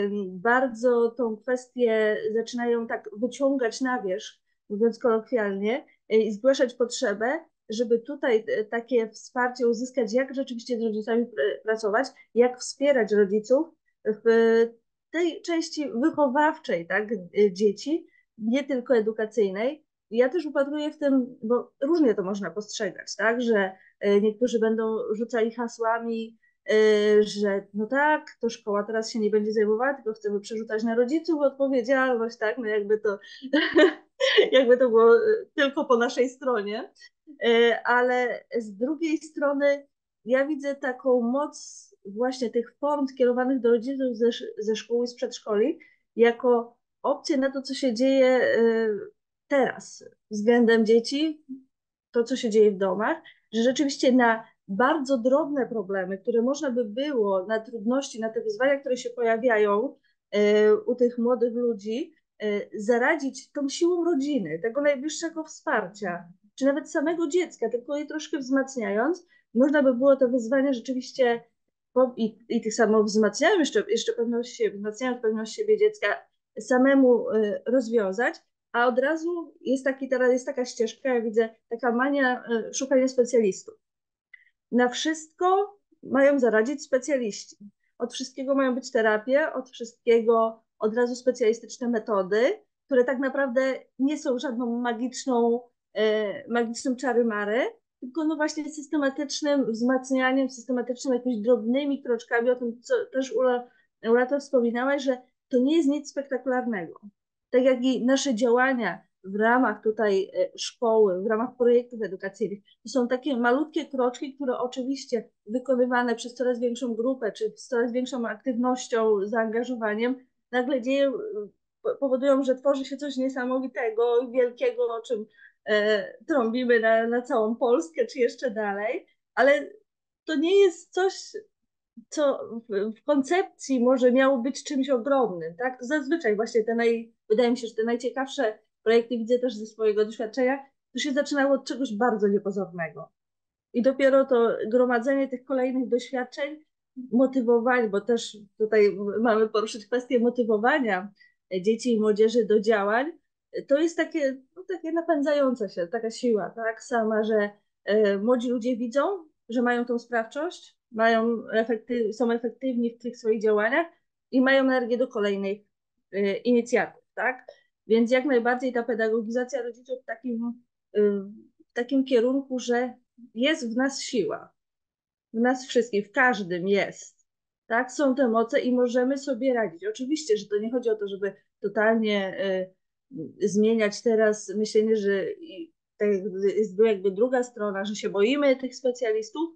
B: bardzo tą kwestię zaczynają tak wyciągać na wierzch, mówiąc kolokwialnie, i zgłaszać potrzebę, żeby tutaj takie wsparcie uzyskać, jak rzeczywiście z rodzicami pracować, jak wspierać rodziców w tej części wychowawczej, tak, dzieci, nie tylko edukacyjnej. Ja też upatruję w tym, bo różnie to można postrzegać, tak, że niektórzy będą rzucali hasłami, że no tak, to szkoła teraz się nie będzie zajmowała, tylko chcemy przerzucać na rodziców odpowiedzialność, tak, no jakby to, jakby to było tylko po naszej stronie, ale z drugiej strony ja widzę taką moc właśnie tych form kierowanych do rodziców ze, ze szkół i z przedszkoli jako opcję na to, co się dzieje teraz względem dzieci, to, co się dzieje w domach, że rzeczywiście na bardzo drobne problemy, które można by było, na trudności, na te wyzwania, które się pojawiają y, u tych młodych ludzi, y, zaradzić tą siłą rodziny, tego najwyższego wsparcia, czy nawet samego dziecka, tylko je troszkę wzmacniając, można by było te wyzwania rzeczywiście po, i, i tych samo wzmacniając jeszcze, jeszcze pewność siebie, wzmacniając pewność siebie dziecka, samemu y, rozwiązać. A od razu jest, taki, teraz jest taka ścieżka, ja widzę, taka mania y, szukania specjalistów. Na wszystko mają zaradzić specjaliści. Od wszystkiego mają być terapie, od wszystkiego od razu specjalistyczne metody, które tak naprawdę nie są żadną magiczną, y, magicznym czary-mary, tylko no właśnie systematycznym wzmacnianiem, systematycznym jakimiś drobnymi kroczkami, o tym, co też Ula, Ula to wspominałaś, że to nie jest nic spektakularnego. Tak jak i nasze działania w ramach tutaj szkoły, w ramach projektów edukacyjnych, to są takie malutkie kroczki, które oczywiście wykonywane przez coraz większą grupę, czy z coraz większą aktywnością, zaangażowaniem, nagle dzieją, powodują, że tworzy się coś niesamowitego i wielkiego, o czym e, trąbimy na, na całą Polskę, czy jeszcze dalej, ale to nie jest coś, co w, w koncepcji może miało być czymś ogromnym, tak? Zazwyczaj właśnie te naj, wydaje mi się, że te najciekawsze projekty, widzę też ze swojego doświadczenia, to się zaczynało od czegoś bardzo niepozornego. I dopiero to gromadzenie tych kolejnych doświadczeń, motywowanie, bo też tutaj mamy poruszyć kwestię motywowania dzieci i młodzieży do działań, to jest takie, no, takie napędzające się, taka siła, tak? Sama, że y, młodzi ludzie widzą, że mają tą sprawczość, mają efektyw, są efektywni w tych swoich działaniach i mają energię do kolejnych y, inicjatyw, tak? Więc jak najbardziej ta pedagogizacja rodziców w takim, y, w takim kierunku, że jest w nas siła, w nas wszystkich, w każdym jest, tak? Są te moce i możemy sobie radzić. Oczywiście, że to nie chodzi o to, żeby totalnie y, zmieniać teraz myślenie, że i, tak jest jakby druga strona, że się boimy tych specjalistów,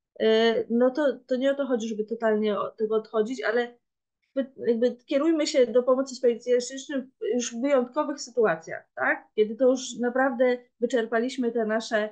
B: no to, to nie o to chodzi, żeby totalnie od tego odchodzić, ale jakby kierujmy się do pomocy specjalistycznej już w wyjątkowych sytuacjach, tak? Kiedy to już naprawdę wyczerpaliśmy te nasze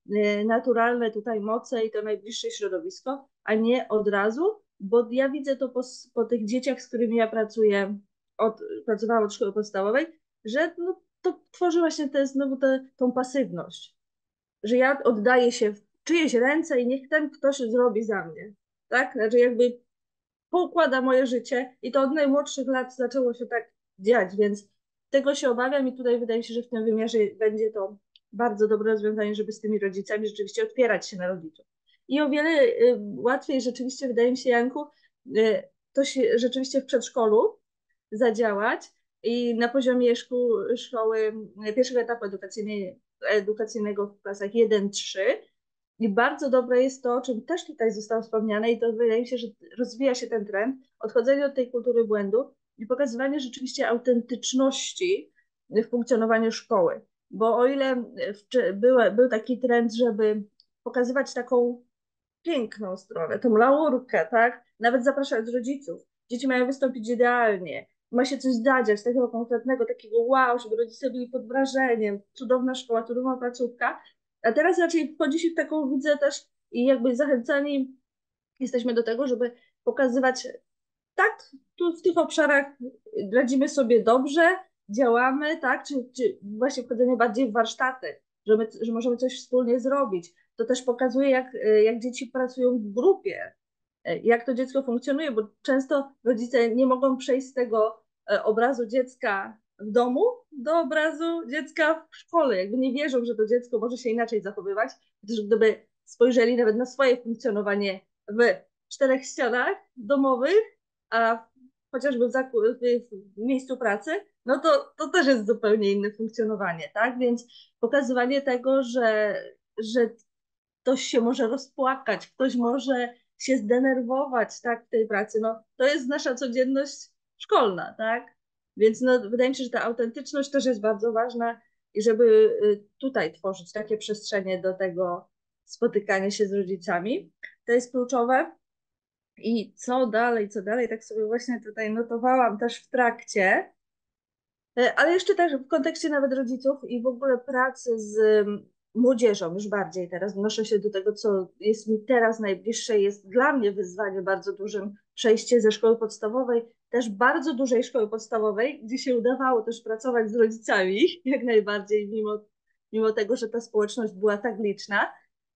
B: naturalne tutaj moce i to najbliższe środowisko, a nie od razu, bo ja widzę to po, po tych dzieciach, z którymi ja pracuję, od, pracowałam od szkoły podstawowej, że no, to tworzy właśnie te, znowu te, tą pasywność, że ja oddaję się w czyjeś ręce i niech ten ktoś zrobi za mnie, tak? Znaczy jakby poukłada moje życie i to od najmłodszych lat zaczęło się tak dziać, więc tego się obawiam i tutaj wydaje mi się, że w tym wymiarze będzie to bardzo dobre rozwiązanie, żeby z tymi rodzicami rzeczywiście otwierać się na rodziców. I o wiele y, łatwiej rzeczywiście, wydaje mi się, Janku, y, to się rzeczywiście w przedszkolu zadziałać i na poziomie szkół, szkoły pierwszego etapu edukacyjnej, edukacyjnego w klasach jeden trzy. I bardzo dobre jest to, o czym też tutaj zostało wspomniane i to wydaje mi się, że rozwija się ten trend, odchodzenie od tej kultury błędu i pokazywanie rzeczywiście autentyczności w funkcjonowaniu szkoły. Bo o ile był, był taki trend, żeby pokazywać taką piękną stronę, tą laurkę, tak? Nawet zapraszając rodziców. Dzieci mają wystąpić idealnie, ma się coś zadziać, takiego konkretnego, takiego wow, żeby rodzice byli pod wrażeniem, cudowna szkoła, cudowna placówka. A teraz raczej wchodzi się w taką, widzę też i jakby zachęcani jesteśmy do tego, żeby pokazywać, tak, tu w tych obszarach radzimy sobie dobrze, działamy, tak, czy, czy właśnie wchodzenie bardziej w warsztaty, że, my, że możemy coś wspólnie zrobić. To też pokazuje, jak, jak dzieci pracują w grupie, jak to dziecko funkcjonuje, bo często rodzice nie mogą przejść z tego obrazu dziecka w domu do obrazu dziecka w szkole. Jakby nie wierzą, że to dziecko może się inaczej zachowywać, gdyż gdyby spojrzeli nawet na swoje funkcjonowanie w czterech ścianach domowych, a chociażby w, w miejscu pracy, no to, to też jest zupełnie inne funkcjonowanie, tak? Więc pokazywanie tego, że, że ktoś się może rozpłakać, ktoś może się zdenerwować, tak, w tej pracy, no to jest nasza codzienność szkolna, tak? Więc no, wydaje mi się, że ta autentyczność też jest bardzo ważna i żeby tutaj tworzyć takie przestrzenie do tego spotykania się z rodzicami, to jest kluczowe. I co dalej, co dalej, tak sobie właśnie tutaj notowałam też w trakcie, ale jeszcze też w kontekście nawet rodziców i w ogóle pracy z młodzieżą już bardziej teraz odnoszę się do tego, co jest mi teraz najbliższe, jest dla mnie wyzwaniem bardzo dużym przejście ze szkoły podstawowej, też bardzo dużej szkoły podstawowej, gdzie się udawało też pracować z rodzicami, jak najbardziej, mimo, mimo tego, że ta społeczność była tak liczna.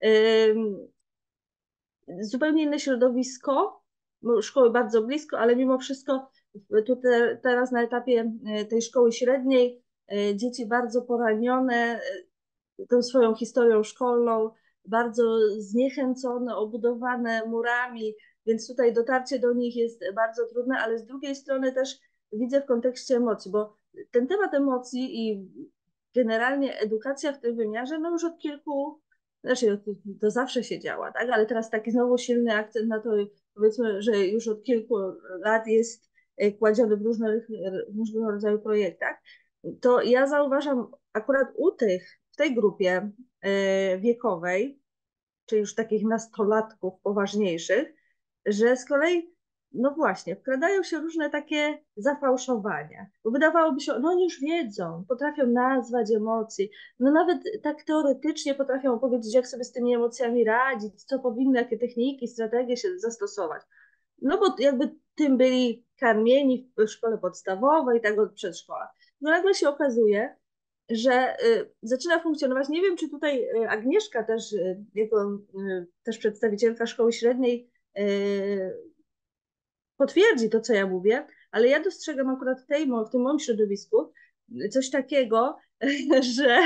B: Zupełnie inne środowisko, szkoły bardzo blisko, ale mimo wszystko tutaj, teraz na etapie tej szkoły średniej dzieci bardzo poranione tą swoją historią szkolną, bardzo zniechęcone, obudowane murami, więc tutaj dotarcie do nich jest bardzo trudne, ale z drugiej strony też widzę w kontekście emocji, bo ten temat emocji i generalnie edukacja w tym wymiarze, no już od kilku, znaczy to zawsze się działa, tak? Ale teraz taki znowu silny akcent na to, powiedzmy, że już od kilku lat jest kładziony w różnych, różnego rodzaju projektach, to ja zauważam akurat u tych, w tej grupie wiekowej, czyli już takich nastolatków poważniejszych, że z kolei, no właśnie, wkradają się różne takie zafałszowania, bo wydawałoby się, no oni już wiedzą, potrafią nazwać emocji, no nawet tak teoretycznie potrafią opowiedzieć, jak sobie z tymi emocjami radzić, co powinny, jakie techniki, strategie się zastosować. No bo jakby tym byli karmieni w szkole podstawowej, tak od przedszkola. No nagle się okazuje, że y, zaczyna funkcjonować, nie wiem, czy tutaj y, Agnieszka też, y, jako y, też przedstawicielka szkoły średniej y, potwierdzi to, co ja mówię, ale ja dostrzegam akurat w, tej, w tym moim środowisku coś takiego, że,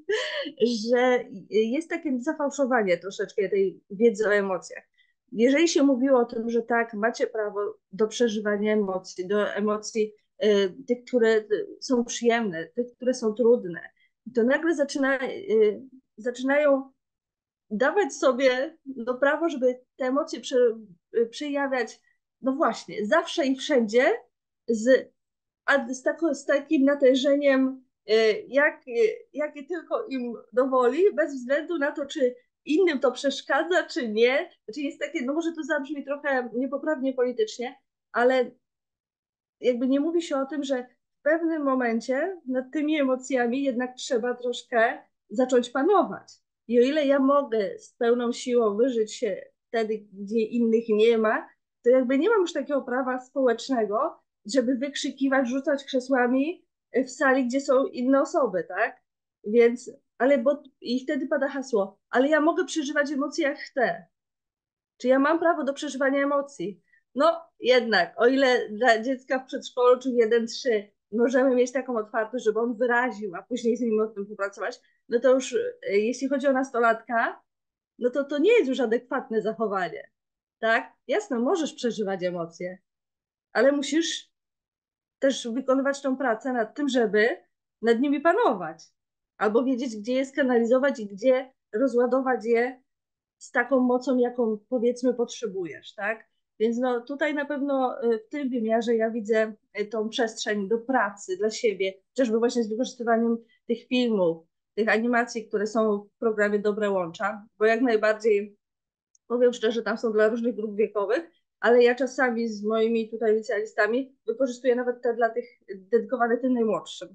B: że jest takie zafałszowanie troszeczkę tej wiedzy o emocjach. Jeżeli się mówiło o tym, że tak, macie prawo do przeżywania emocji, do emocji y, tych, które są przyjemne, tych, które są trudne, to nagle zaczyna, y, zaczynają dawać sobie no, prawo, żeby te emocje przy, y, przejawiać, no właśnie, zawsze i wszędzie, z, a z, tako, z takim natężeniem, y, jak, y, jakie tylko im dowoli, bez względu na to, czy innym to przeszkadza, czy nie. Znaczy jest takie, no może to zabrzmi trochę niepoprawnie politycznie, ale jakby nie mówi się o tym, że w pewnym momencie nad tymi emocjami jednak trzeba troszkę zacząć panować. I o ile ja mogę z pełną siłą wyżyć się wtedy, gdzie innych nie ma, to jakby nie mam już takiego prawa społecznego, żeby wykrzykiwać, rzucać krzesłami w sali, gdzie są inne osoby, tak? Więc, ale bo, i wtedy pada hasło, ale ja mogę przeżywać emocje jak chcę. Czy ja mam prawo do przeżywania emocji? No jednak, o ile dla dziecka w przedszkolu czy w jeden trzy możemy mieć taką otwartość, żeby on wyraził, a później z nim o tym popracować, no to już e, jeśli chodzi o nastolatka, no to to nie jest już adekwatne zachowanie, tak? Jasno, możesz przeżywać emocje, ale musisz też wykonywać tą pracę nad tym, żeby nad nimi panować, albo wiedzieć, gdzie je skanalizować i gdzie rozładować je z taką mocą, jaką powiedzmy potrzebujesz, tak? Więc no tutaj na pewno y, w tym wymiarze ja widzę y, tą przestrzeń do pracy dla siebie, chociażby właśnie z wykorzystywaniem tych filmów, tych animacji, które są w programie Dobre Łącza, bo jak najbardziej, powiem szczerze, tam są dla różnych grup wiekowych, ale ja czasami z moimi tutaj licealistami wykorzystuję nawet te dla tych dedykowane tym najmłodszym,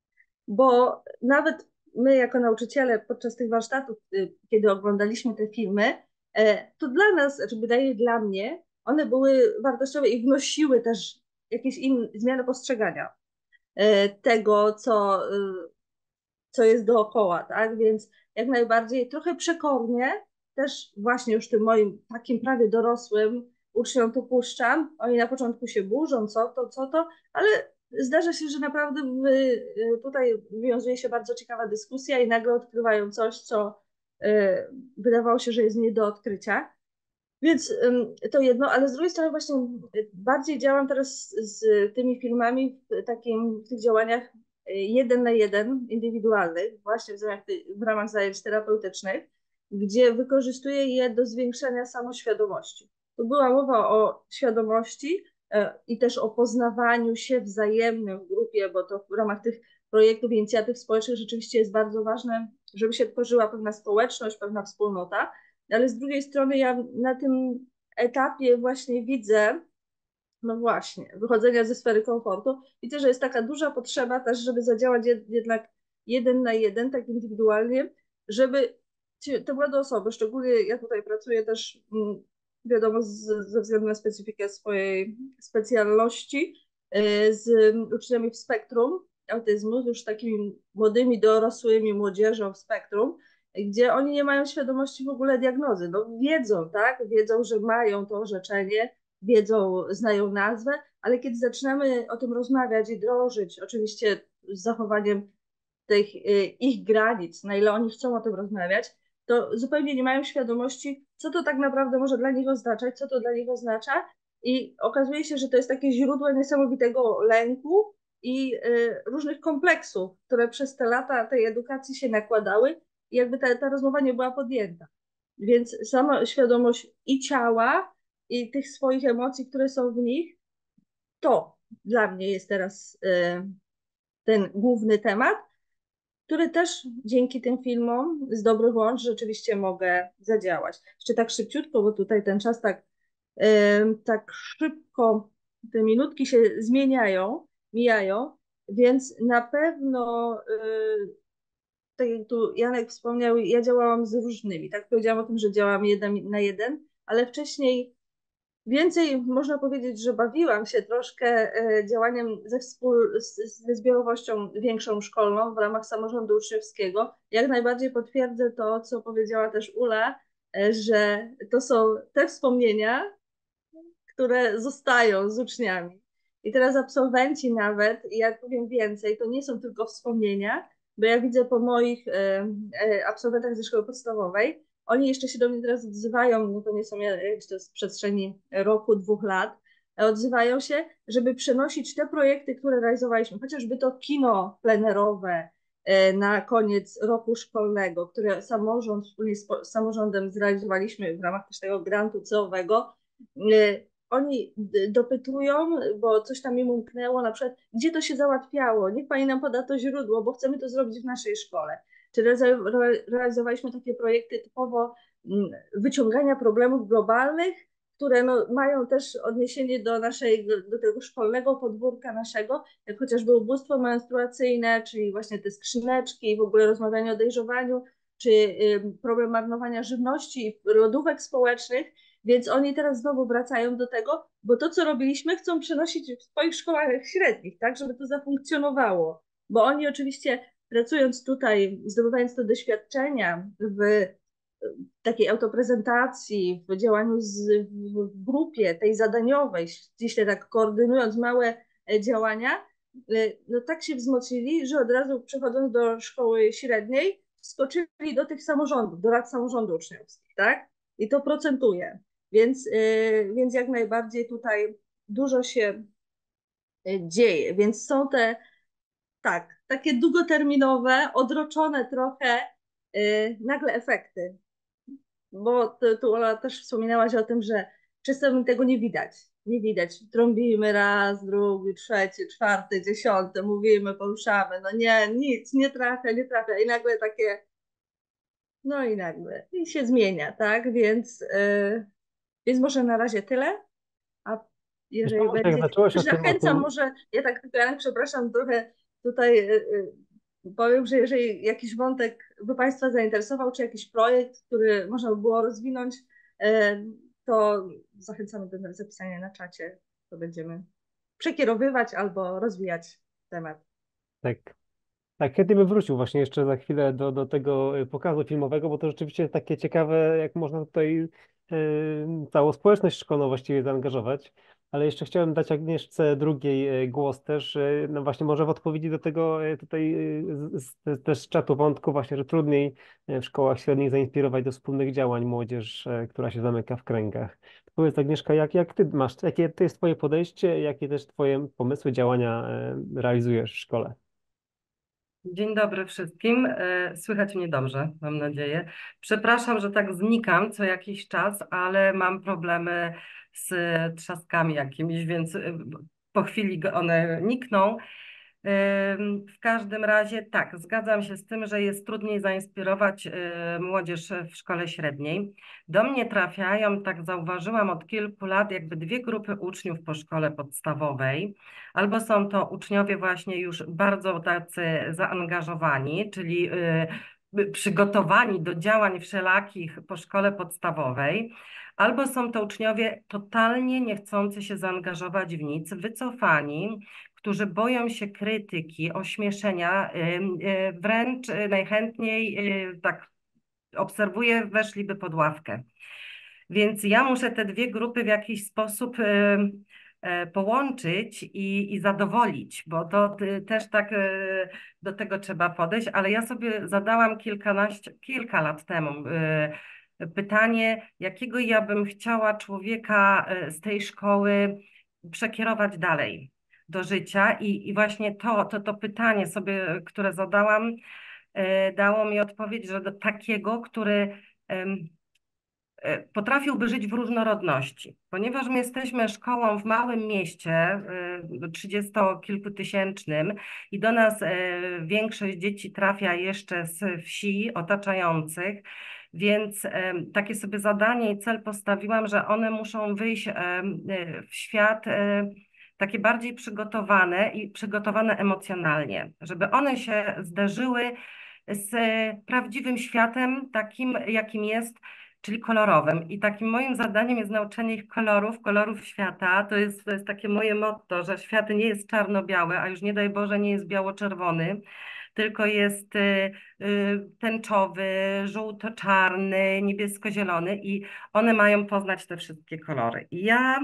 B: bo nawet my jako nauczyciele podczas tych warsztatów, y, kiedy oglądaliśmy te filmy, e, to dla nas, znaczy wydaje dla mnie, one były wartościowe i wnosiły też jakieś inne zmiany postrzegania e, tego, co, y, co jest dookoła, tak? Więc jak najbardziej trochę przekornie też właśnie już tym moim takim prawie dorosłym uczniom to puszczam. Oni na początku się burzą, co to, co to, ale zdarza się, że naprawdę w, tutaj wiązuje się bardzo ciekawa dyskusja i nagle odkrywają coś, co y, wydawało się, że jest nie do odkrycia. Więc ym, to jedno, ale z drugiej strony właśnie y, bardziej działam teraz z tymi filmami w takim, w tych działaniach y, jeden na jeden, indywidualnych, właśnie w ramach, ty- w ramach zajęć terapeutycznych, gdzie wykorzystuję je do zwiększenia samoświadomości. Tu była mowa o świadomości e, i też o poznawaniu się wzajemnym w grupie, bo to w ramach tych projektów, inicjatyw społecznych rzeczywiście jest bardzo ważne, żeby się tworzyła pewna społeczność, pewna wspólnota, ale z drugiej strony ja na tym etapie właśnie widzę, no właśnie, wychodzenia ze sfery komfortu, widzę, że jest taka duża potrzeba też, żeby zadziałać jed- jednak jeden na jeden, tak indywidualnie, żeby ci, te młode osoby, szczególnie ja tutaj pracuję też, mm, wiadomo, z, ze względu na specyfikę swojej specjalności, y, z uczniami w spektrum autyzmu, już takimi młodymi, dorosłymi młodzieżą w spektrum, gdzie oni nie mają świadomości w ogóle diagnozy. No wiedzą, tak? Wiedzą, że mają to orzeczenie, wiedzą, znają nazwę, ale kiedy zaczynamy o tym rozmawiać i drążyć, oczywiście z zachowaniem tych y, ich granic, na ile oni chcą o tym rozmawiać, to zupełnie nie mają świadomości, co to tak naprawdę może dla nich oznaczać, co to dla nich oznacza i okazuje się, że to jest takie źródło niesamowitego lęku i y, różnych kompleksów, które przez te lata tej edukacji się nakładały i jakby ta, ta rozmowa nie była podjęta. Więc sama świadomość i ciała, i tych swoich emocji, które są w nich, to dla mnie jest teraz y, ten główny temat, który też dzięki tym filmom z dobrych łącz rzeczywiście mogę zadziałać. Jeszcze tak szybciutko, bo tutaj ten czas tak, y, tak szybko, te minutki się zmieniają, mijają, więc na pewno, y, tak jak tu Janek wspomniał, ja działałam z różnymi, tak powiedziałam o tym, że działam jeden na jeden, ale wcześniej więcej można powiedzieć, że bawiłam się troszkę e, działaniem ze, współ, z- ze zbiorowością większą szkolną w ramach samorządu uczniowskiego. Jak najbardziej potwierdzę to, co powiedziała też Ula, e, że to są te wspomnienia, które zostają z uczniami. I teraz absolwenci nawet, i ja powiem więcej, to nie są tylko wspomnienia, bo ja widzę po moich e, e, absolwentach ze szkoły podstawowej, oni jeszcze się do mnie teraz odzywają, no to nie są jeszcze z przestrzeni roku, dwóch lat, e, odzywają się, żeby przenosić te projekty, które realizowaliśmy, chociażby to kino plenerowe e, na koniec roku szkolnego, które samorząd wspólnie z po- z samorządem zrealizowaliśmy w ramach też tego grantu C E O-owego. E, Oni d- dopytują, bo coś tam im umknęło, na przykład, gdzie to się załatwiało, niech pani nam poda to źródło, bo chcemy to zrobić w naszej szkole. Czy realizo- re- realizowaliśmy takie projekty typowo mm, wyciągania problemów globalnych, które no, mają też odniesienie do naszej, do, do tego szkolnego podwórka naszego, jak chociażby ubóstwo menstruacyjne, czyli właśnie te skrzyneczki, w ogóle rozmawianie o dojrzewaniu, czy problem marnowania żywności, lodówek społecznych, więc oni teraz znowu wracają do tego, bo to, co robiliśmy, chcą przenosić w swoich szkołach średnich, tak, żeby to zafunkcjonowało. Bo oni oczywiście pracując tutaj, zdobywając to doświadczenia w takiej autoprezentacji, w działaniu z, w grupie tej zadaniowej, ściśle tak koordynując małe działania, no tak się wzmocnili, że od razu przechodząc do szkoły średniej, wskoczyli do tych samorządów, do rad samorządu uczniowskich, tak? I to procentuje. Więc, więc jak najbardziej tutaj dużo się dzieje. Więc są te, tak, takie długoterminowe, odroczone trochę nagle efekty. Bo tu, tu Ola też wspominałaś o tym, że czasem tego nie widać. Nie widać. Trąbimy raz, drugi, trzeci, czwarty, dziesiąty, mówimy, poruszamy. No nie, nic, nie trafia, nie trafia. I nagle takie, no i nagle. I się zmienia, tak? Więc, yy, więc może na razie tyle. A jeżeli
A: Wiesz, jak
B: będzie,
A: zacząłeś o tym, o
B: zachęcam,
A: tym,
B: może, ja tak tylko, ja przepraszam, trochę tutaj yy, powiem, że jeżeli jakiś wątek by Państwa zainteresował, czy jakiś projekt, który można by było rozwinąć, to zachęcamy do zapisania na czacie, to będziemy przekierowywać albo rozwijać temat.
A: tak, tak, kiedy bym wrócił właśnie jeszcze za chwilę do, do tego pokazu filmowego, bo to rzeczywiście jest takie ciekawe, jak można tutaj y, całą społeczność szkolną właściwie zaangażować. Ale jeszcze chciałem dać Agnieszce drugiej głos też, y, no właśnie może w odpowiedzi do tego y, tutaj y, z, z, też z czatu wątku właśnie, że trudniej w szkołach średnich zainspirować do wspólnych działań młodzież, y, która się zamyka w kręgach. Powiedz Agnieszka, jak, jak ty masz, jakie to jest twoje podejście, jakie też twoje pomysły, działania y, realizujesz w szkole?
D: Dzień dobry wszystkim. E, Słychać mnie dobrze, mam nadzieję. Przepraszam, że tak znikam co jakiś czas, ale mam problemy z trzaskami jakimiś, więc e, po chwili go- one nikną. Ym, W każdym razie tak, zgadzam się z tym, że jest trudniej zainspirować y, młodzież w szkole średniej. Do mnie trafiają, tak zauważyłam od kilku lat, jakby dwie grupy uczniów po szkole podstawowej. Albo są to uczniowie właśnie już bardzo tacy zaangażowani, czyli y, przygotowani do działań wszelakich po szkole podstawowej, albo są to uczniowie totalnie niechcący się zaangażować w nic, wycofani, którzy boją się krytyki, ośmieszenia, y, y, wręcz najchętniej, y, tak obserwuję, weszliby pod ławkę. Więc ja muszę te dwie grupy w jakiś sposób y, y, połączyć i, i zadowolić, bo to y, też tak y, do tego trzeba podejść, ale ja sobie zadałam kilkanaście, kilka lat temu y, pytanie, jakiego ja bym chciała człowieka y, z tej szkoły przekierować dalej do życia i, i właśnie to, to, to pytanie sobie, które zadałam, y, dało mi odpowiedź, że do takiego, który y, potrafiłby żyć w różnorodności, ponieważ my jesteśmy szkołą w małym mieście, trzydziestokilkutysięcznym i do nas y, większość dzieci trafia jeszcze z wsi otaczających, więc y, takie sobie zadanie i cel postawiłam, że one muszą wyjść y, y, w świat y, takie bardziej przygotowane i przygotowane emocjonalnie, żeby one się zderzyły z prawdziwym światem, takim jakim jest, czyli kolorowym. I takim moim zadaniem jest nauczenie ich kolorów, kolorów świata. To jest, to jest takie moje motto, że świat nie jest czarno-biały, a już nie daj Boże nie jest biało-czerwony, tylko jest y, y, tęczowy, żółto-czarny, niebiesko-zielony i one mają poznać te wszystkie kolory. I ja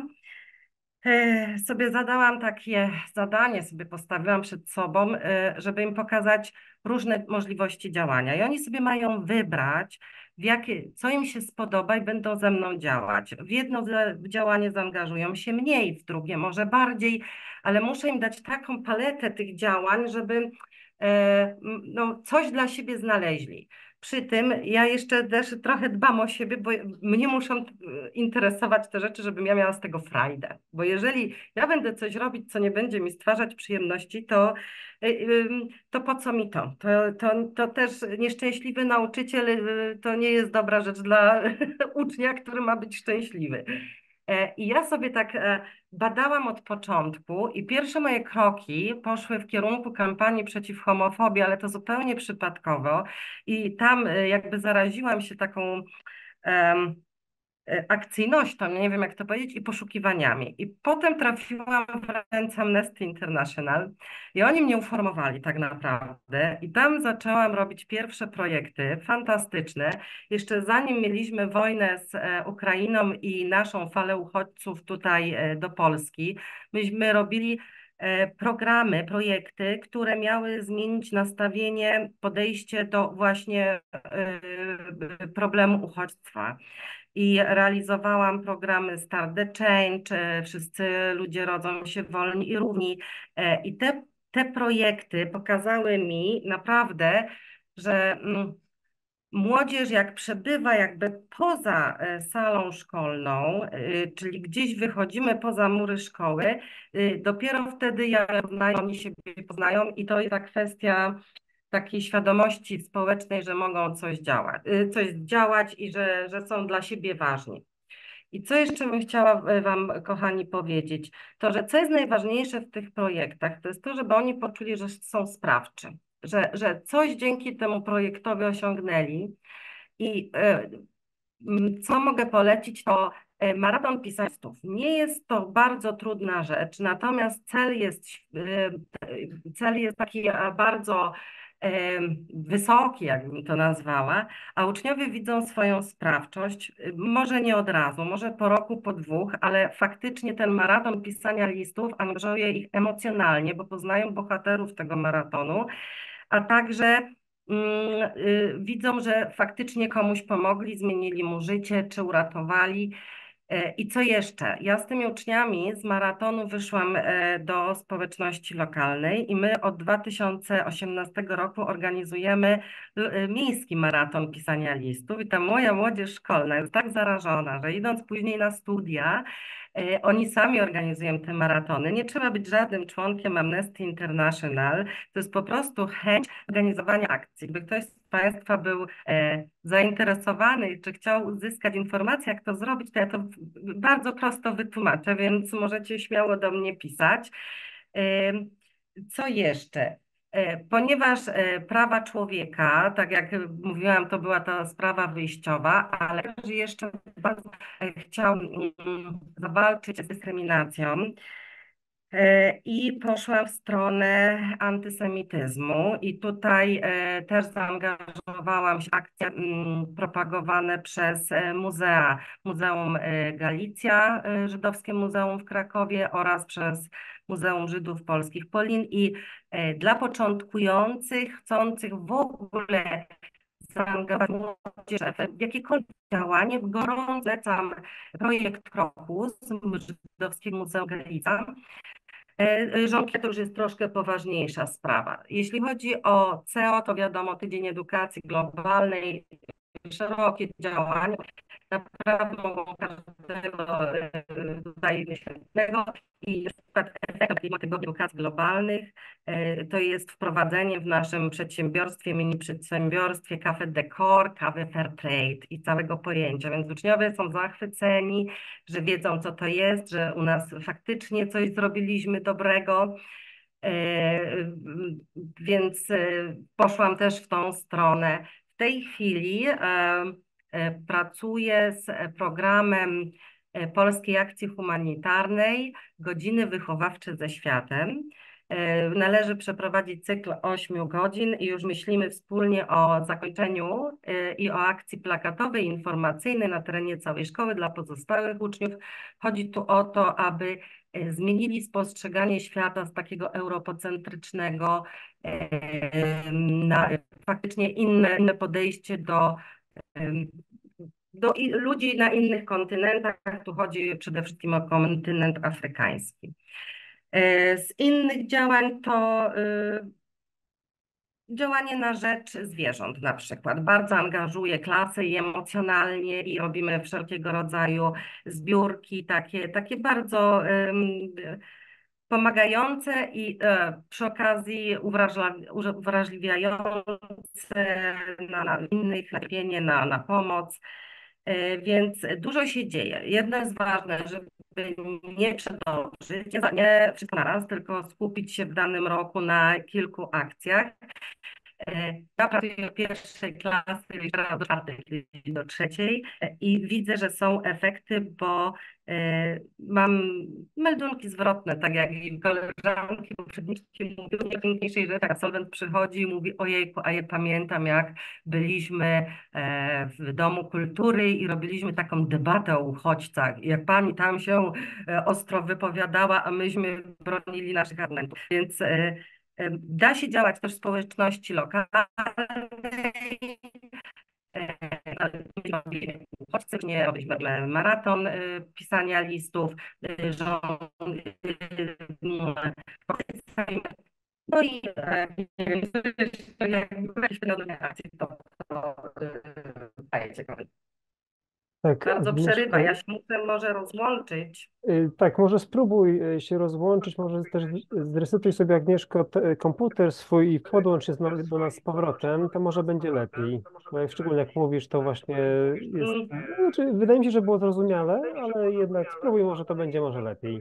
D: E, sobie zadałam takie zadanie, sobie postawiłam przed sobą, e, żeby im pokazać różne możliwości działania. I oni sobie mają wybrać, w jakie, co im się spodoba i będą ze mną działać. W jedno za- działanie zaangażują się mniej, w drugie może bardziej, ale muszę im dać taką paletę tych działań, żeby e, m, no, coś dla siebie znaleźli. Przy tym ja jeszcze też trochę dbam o siebie, bo mnie muszą e, interesować te rzeczy, żebym ja miała z tego frajdę. Bo jeżeli ja będę coś robić, co nie będzie mi stwarzać przyjemności, to, e, ym, to po co mi to? To, to? to też nieszczęśliwy nauczyciel e, to nie jest dobra rzecz dla ucznia, który ma być szczęśliwy. I ja sobie tak badałam od początku i pierwsze moje kroki poszły w kierunku kampanii przeciw homofobii, ale to zupełnie przypadkowo. I tam jakby zaraziłam się taką um, akcyjnością, nie wiem jak to powiedzieć, i poszukiwaniami. I potem trafiłam w ręce Amnesty International i oni mnie uformowali tak naprawdę. I tam zaczęłam robić pierwsze projekty fantastyczne. Jeszcze zanim mieliśmy wojnę z Ukrainą i naszą falę uchodźców tutaj do Polski, myśmy robili programy, projekty, które miały zmienić nastawienie, podejście do właśnie problemu uchodźstwa. I realizowałam programy Start the Change, Wszyscy ludzie rodzą się wolni i równi. I te, te projekty pokazały mi naprawdę, że młodzież jak przebywa jakby poza salą szkolną, czyli gdzieś wychodzimy poza mury szkoły, dopiero wtedy jak oni siebie poznają i to jest ta kwestia takiej świadomości społecznej, że mogą coś działać, coś działać i że, że są dla siebie ważni. I co jeszcze bym chciała Wam, kochani, powiedzieć, to, że co jest najważniejsze w tych projektach, to jest to, żeby oni poczuli, że są sprawczy, że, że coś dzięki temu projektowi osiągnęli. I co mogę polecić, to maraton pisanistów. Nie jest to bardzo trudna rzecz, natomiast cel jest, cel jest taki bardzo wysoki, jakbym to nazwała, a uczniowie widzą swoją sprawczość, może nie od razu, może po roku, po dwóch, ale faktycznie ten maraton pisania listów angażuje ich emocjonalnie, bo poznają bohaterów tego maratonu, a także widzą, że faktycznie komuś pomogli, zmienili mu życie, czy uratowali. I co jeszcze? Ja z tymi uczniami z maratonu wyszłam do społeczności lokalnej i my od dwa tysiące osiemnastego roku organizujemy miejski maraton pisania listów i ta moja młodzież szkolna jest tak zarażona, że idąc później na studia, oni sami organizują te maratony. Nie trzeba być żadnym członkiem Amnesty International. To jest po prostu chęć organizowania akcji. Gdyby ktoś z Państwa był e, zainteresowany, czy chciał uzyskać informacje, jak to zrobić, to ja to bardzo prosto wytłumaczę, więc możecie śmiało do mnie pisać. E, co jeszcze? Ponieważ prawa człowieka, tak jak mówiłam, to była ta sprawa wyjściowa, ale jeszcze bardzo chciałam zawalczyć z dyskryminacją i poszłam w stronę antysemityzmu i tutaj też zaangażowałam się w akcje propagowane przez muzea, Muzeum Galicja, Żydowskie Muzeum w Krakowie oraz przez Muzeum Żydów Polskich Polin i dla początkujących, chcących w ogóle zaangażować młodzież w jakiekolwiek działanie, gorąco polecam projekt Krokus Żydowskiego Muzeum Galicja. Żonki to już jest troszkę poważniejsza sprawa. Jeśli chodzi o C E O, to wiadomo, Tydzień Edukacji Globalnej, szerokie działania, naprawdę mogą każdego tutaj świetnego i na przykład efekt Tygodnia Edukacji Globalnych to jest wprowadzenie w naszym przedsiębiorstwie, mini przedsiębiorstwie kawy Decor, kawy Fairtrade i całego pojęcia, więc uczniowie są zachwyceni, że wiedzą co to jest, że u nas faktycznie coś zrobiliśmy dobrego. Więc poszłam też w tą stronę. W tej chwili pracuję z programem Polskiej Akcji Humanitarnej Godziny Wychowawcze ze Światem. Należy przeprowadzić cykl ośmiu godzin i już myślimy wspólnie o zakończeniu i o akcji plakatowej, informacyjnej na terenie całej szkoły dla pozostałych uczniów. Chodzi tu o to, aby zmienili spostrzeganie świata z takiego europocentrycznego na faktycznie inne, inne podejście do, do ludzi na innych kontynentach. Tu chodzi przede wszystkim o kontynent afrykański. Z innych działań to działanie na rzecz zwierząt na przykład. Bardzo angażuje klasy i emocjonalnie i robimy wszelkiego rodzaju zbiórki, takie, takie bardzo pomagające i przy okazji uwrażliwiające na, na innych, na cierpienie, na, na pomoc. Więc dużo się dzieje. Jedno jest ważne, żeby nie przedobrzyć, nie, nie wszystko na raz, tylko skupić się w danym roku na kilku akcjach. Ja pracuję od pierwszej klasy, do czwartej, do trzeciej i widzę, że są efekty, bo mam meldunki zwrotne, tak jak i koleżanki poprzedniczki mówiły najpiękniejszej rzeczy, tak absolwent przychodzi i mówi: ojejku, a ja pamiętam, jak byliśmy w Domu Kultury i robiliśmy taką debatę o uchodźcach i jak pani tam się ostro wypowiadała, a myśmy bronili naszych argumentów. Więc da się działać też w społeczności lokalnej. Uchodźcy, nie robiliśmy maraton pisania listów, no i jak jakieś akcji, to daje ciekawe.
A: Tak,
D: Bardzo przerywa, ja
A: Agnieszko,
D: się muszę może rozłączyć.
A: y, tak, może spróbuj y, się rozłączyć, może też zresetuj sobie, Agnieszko, te, komputer swój i podłącz się znowu do nas z powrotem, to może będzie lepiej. Bo jak, szczególnie jak mówisz, to właśnie jest,
D: Mm.
A: znaczy, wydaje mi się, że było zrozumiale, ale jednak spróbuj, może to będzie może lepiej.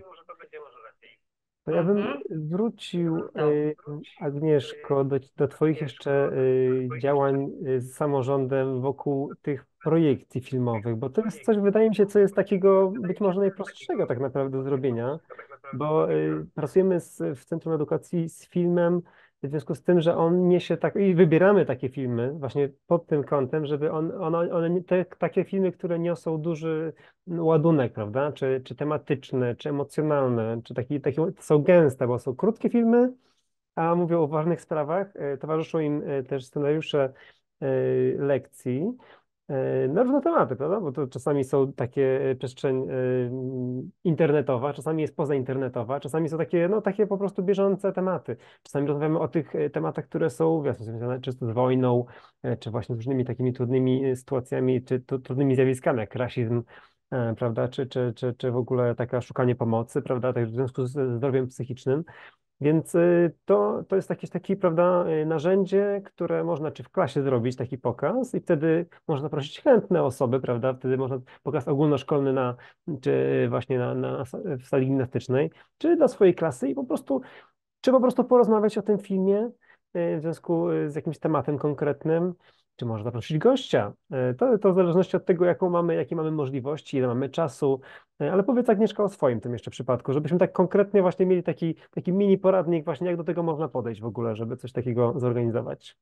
A: To ja bym
D: Mhm.
A: wrócił,
D: No.
A: y, Agnieszko, do, do Twoich jeszcze y, działań y, z samorządem wokół tych projekcji filmowych, bo to jest coś, wydaje mi się, co jest takiego być może najprostszego tak naprawdę do zrobienia, bo y, pracujemy z, w Centrum Edukacji z filmem, w związku z tym, że on niesie tak, i wybieramy takie filmy właśnie pod tym kątem, żeby on, one, one nie- te, takie filmy, które niosą duży ładunek, prawda, czy, czy tematyczny, czy emocjonalny, czy taki, taki, są gęste, bo są krótkie filmy, a mówią o ważnych sprawach, e, towarzyszą im e, też scenariusze e, lekcji e, na różne tematy, prawda? Bo to czasami są takie e, przestrzeń e, m, internetowa, czasami jest pozainternetowa, czasami są takie, no takie po prostu bieżące tematy. Czasami rozmawiamy o tych e, tematach, które są jasno związane czy z wojną, e, czy właśnie z różnymi takimi trudnymi e, sytuacjami, czy tu- trudnymi zjawiskami, jak rasizm, e, prawda? Czy, czy, czy, czy w ogóle taka szukanie pomocy, prawda? Tak w związku ze zdrowiem psychicznym. Więc y, to, to jest jakieś takie, prawda, y, narzędzie, które można czy w klasie zrobić taki pokaz i wtedy można zaprosić chętne osoby, prawda, wtedy można pokaz ogólnoszkolny na, czy właśnie na, na, w sali gimnastycznej, czy dla swojej klasy i po prostu, czy po prostu porozmawiać o tym filmie y, w związku y, z jakimś tematem konkretnym, czy można zaprosić gościa. Y, To, to w zależności od tego, jaką mamy, jakie mamy możliwości, ile mamy czasu. Y, Ale powiedz, Agnieszka, o swoim tym jeszcze przypadku, żebyśmy tak konkretnie właśnie mieli taki, taki mini poradnik właśnie, jak do tego można podejść w ogóle, żeby coś takiego zorganizować.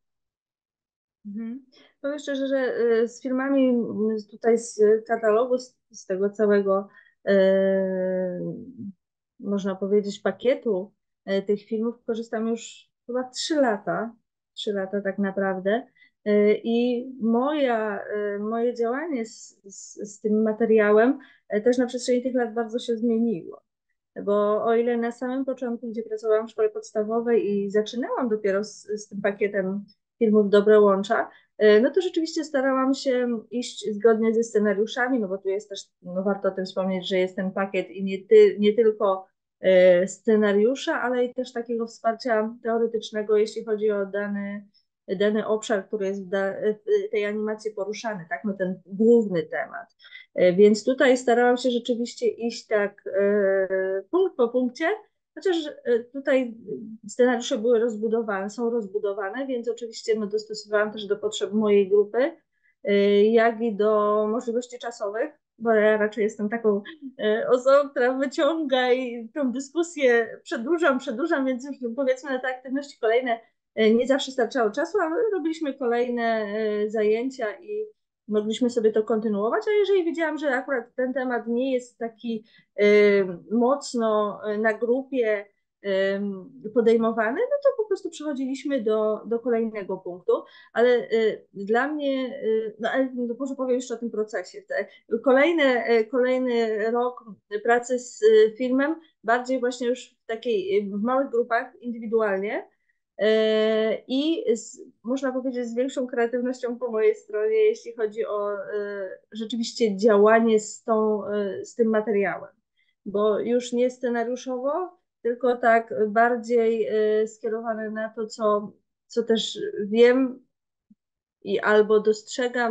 B: Mhm. Powiem szczerze, że y, z filmami y, tutaj z katalogu, z, z tego całego, y, można powiedzieć, pakietu y, tych filmów korzystam już chyba trzy lata, trzy lata tak naprawdę. Y, I moja, y, moje działanie z, z, z tym materiałem y, też na przestrzeni tych lat bardzo się zmieniło. Bo o ile na samym początku, gdzie pracowałam w szkole podstawowej i zaczynałam dopiero z, z tym pakietem filmów Dobre Łącza, y, no to rzeczywiście starałam się iść zgodnie ze scenariuszami, no bo tu jest też, no warto o tym wspomnieć, że jest ten pakiet i nie, ty, nie tylko y, scenariusza, ale i też takiego wsparcia teoretycznego, jeśli chodzi o dany, dany obszar, który jest w, da, w tej animacji poruszany, tak, no ten główny temat. E, Więc tutaj starałam się rzeczywiście iść tak e, punkt po punkcie, chociaż e, tutaj scenariusze były rozbudowane, są rozbudowane, więc oczywiście no, dostosowałam też do potrzeb mojej grupy, e, jak i do możliwości czasowych, bo ja raczej jestem taką e, osobą, która wyciąga i tę dyskusję przedłużam, przedłużam, więc już powiedzmy na te aktywności kolejne e, nie zawsze starczało czasu, ale robiliśmy kolejne e, zajęcia i mogliśmy sobie to kontynuować, a jeżeli wiedziałam, że akurat ten temat nie jest taki y, mocno na grupie y, podejmowany, no to po prostu przechodziliśmy do, do kolejnego punktu, ale y, dla mnie, y, no ale no, może powiem jeszcze o tym procesie. Te, kolejny, y, kolejny rok pracy z y, filmem, bardziej właśnie już w takiej, w małych grupach, indywidualnie, E, I z, można powiedzieć z większą kreatywnością po mojej stronie, jeśli chodzi o e, rzeczywiście działanie z, tą, e, z tym materiałem, bo już nie scenariuszowo, tylko tak bardziej e, skierowane na to, co, co też wiem i albo dostrzegam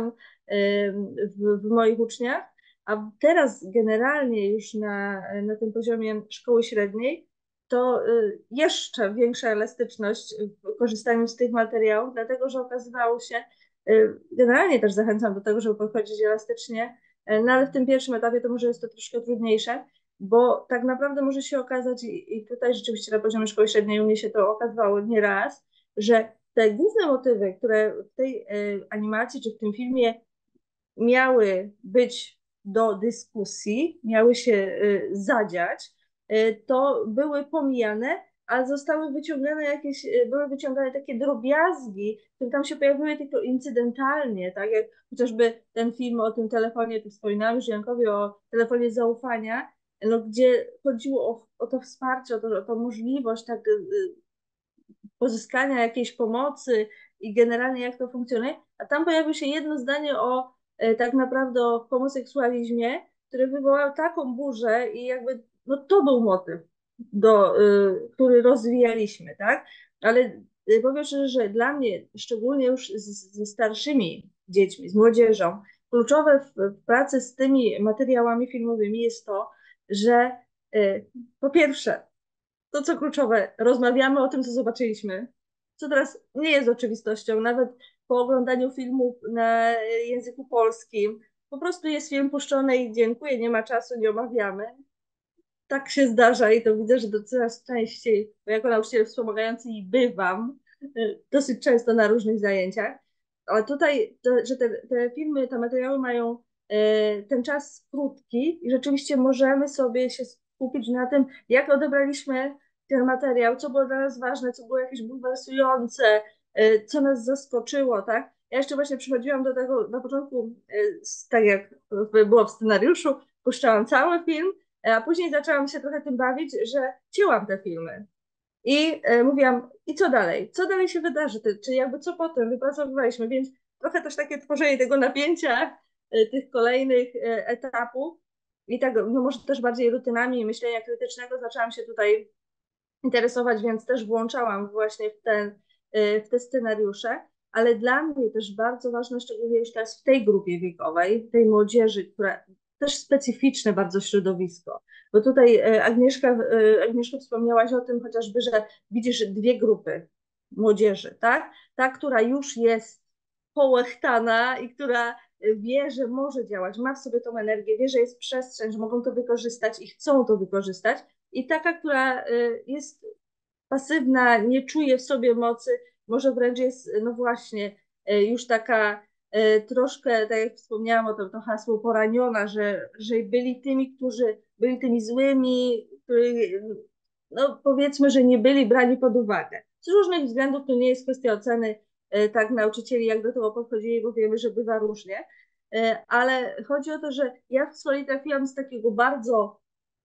B: w, w moich uczniach, a teraz generalnie już na, na tym poziomie szkoły średniej to jeszcze większa elastyczność w korzystaniu z tych materiałów, dlatego że okazywało się, generalnie też zachęcam do tego, żeby podchodzić elastycznie, no ale w tym pierwszym etapie to może jest to troszkę trudniejsze, bo tak naprawdę może się okazać, i, i tutaj rzeczywiście na poziomie szkoły średniej u mnie się to okazywało nieraz, że te główne motywy, które w tej animacji czy w tym filmie miały być do dyskusji, miały się zadziać, to były pomijane, a zostały wyciągane jakieś, były wyciągane takie drobiazgi, które tam się pojawiły tylko incydentalnie, tak jak chociażby ten film o tym telefonie, tu wspominałam już Jankowi o telefonie zaufania, no, gdzie chodziło o, o to wsparcie, o, to, o tą możliwość tak, pozyskania jakiejś pomocy i generalnie jak to funkcjonuje, a tam pojawiło się jedno zdanie o tak naprawdę o homoseksualizmie, który wywołał taką burzę i jakby no to był motyw, do, y, który rozwijaliśmy, tak? Ale y, powiem szczerze, że dla mnie, szczególnie już z, ze starszymi dziećmi, z młodzieżą, kluczowe w, w pracy z tymi materiałami filmowymi jest to, że y, po pierwsze, to co kluczowe, rozmawiamy o tym, co zobaczyliśmy, co teraz nie jest oczywistością, nawet po oglądaniu filmów na języku polskim. Po prostu jest film puszczony i dziękuję, nie ma czasu, nie omawiamy. Tak się zdarza i to widzę, że do coraz częściej, bo jako nauczyciel wspomagający i bywam dosyć często na różnych zajęciach, ale tutaj, to, że te, te filmy, te materiały mają e, ten czas krótki i rzeczywiście możemy sobie się skupić na tym, jak odebraliśmy ten materiał, co było dla nas ważne, co było jakieś bulwersujące, e, co nas zaskoczyło, tak? Ja jeszcze właśnie przychodziłam do tego na początku, e, tak jak było w scenariuszu, puszczałam cały film, a później zaczęłam się trochę tym bawić, że cięłam te filmy. I e, mówiłam, i co dalej? Co dalej się wydarzy? Czy jakby co potem? Wypracowywaliśmy, więc trochę też takie tworzenie tego napięcia, e, tych kolejnych e, etapów i tak, no może też bardziej rutynami i myślenia krytycznego zaczęłam się tutaj interesować, więc też włączałam właśnie w, ten, e, w te scenariusze, ale dla mnie też bardzo ważne, szczególnie już teraz w tej grupie wiekowej, tej młodzieży, która też specyficzne bardzo środowisko. Bo tutaj Agnieszka, Agnieszka wspomniałaś o tym chociażby, że widzisz dwie grupy młodzieży, tak? Ta, która już jest połechtana i która wie, że może działać, ma w sobie tą energię, wie, że jest przestrzeń, że mogą to wykorzystać i chcą to wykorzystać. I taka, która jest pasywna, nie czuje w sobie mocy, może wręcz jest, no właśnie, już taka troszkę, tak jak wspomniałam o tym, to hasło poraniona, że, że byli tymi, którzy byli tymi złymi, którzy, no powiedzmy, że nie byli brani pod uwagę. Z różnych względów to nie jest kwestia oceny tak nauczycieli, jak do tego podchodzili, bo wiemy, że bywa różnie, ale chodzi o to, że ja z kolei trafiłam z takiego bardzo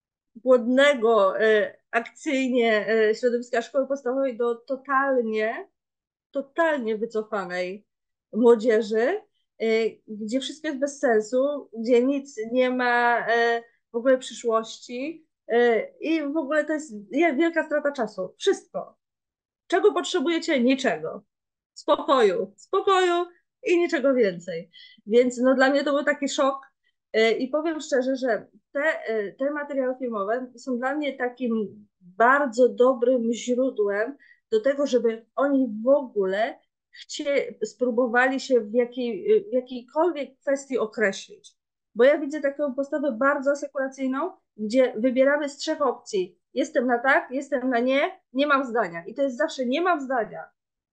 B: płodnego akcyjnie środowiska szkoły podstawowej do totalnie, totalnie wycofanej młodzieży, gdzie wszystko jest bez sensu, gdzie nic nie ma w ogóle przyszłości i w ogóle to jest wielka strata czasu. Wszystko. Czego potrzebujecie? Niczego. Spokoju. Spokoju i niczego więcej. Więc no dla mnie to był taki szok i powiem szczerze, że te, te materiały filmowe są dla mnie takim bardzo dobrym źródłem do tego, żeby oni w ogóle chcie, spróbowali się w, jakiej, w jakiejkolwiek kwestii określić. Bo ja widzę taką postawę bardzo asekuracyjną, gdzie wybieramy z trzech opcji. Jestem na tak, jestem na nie, nie mam zdania. I to jest zawsze nie mam zdania.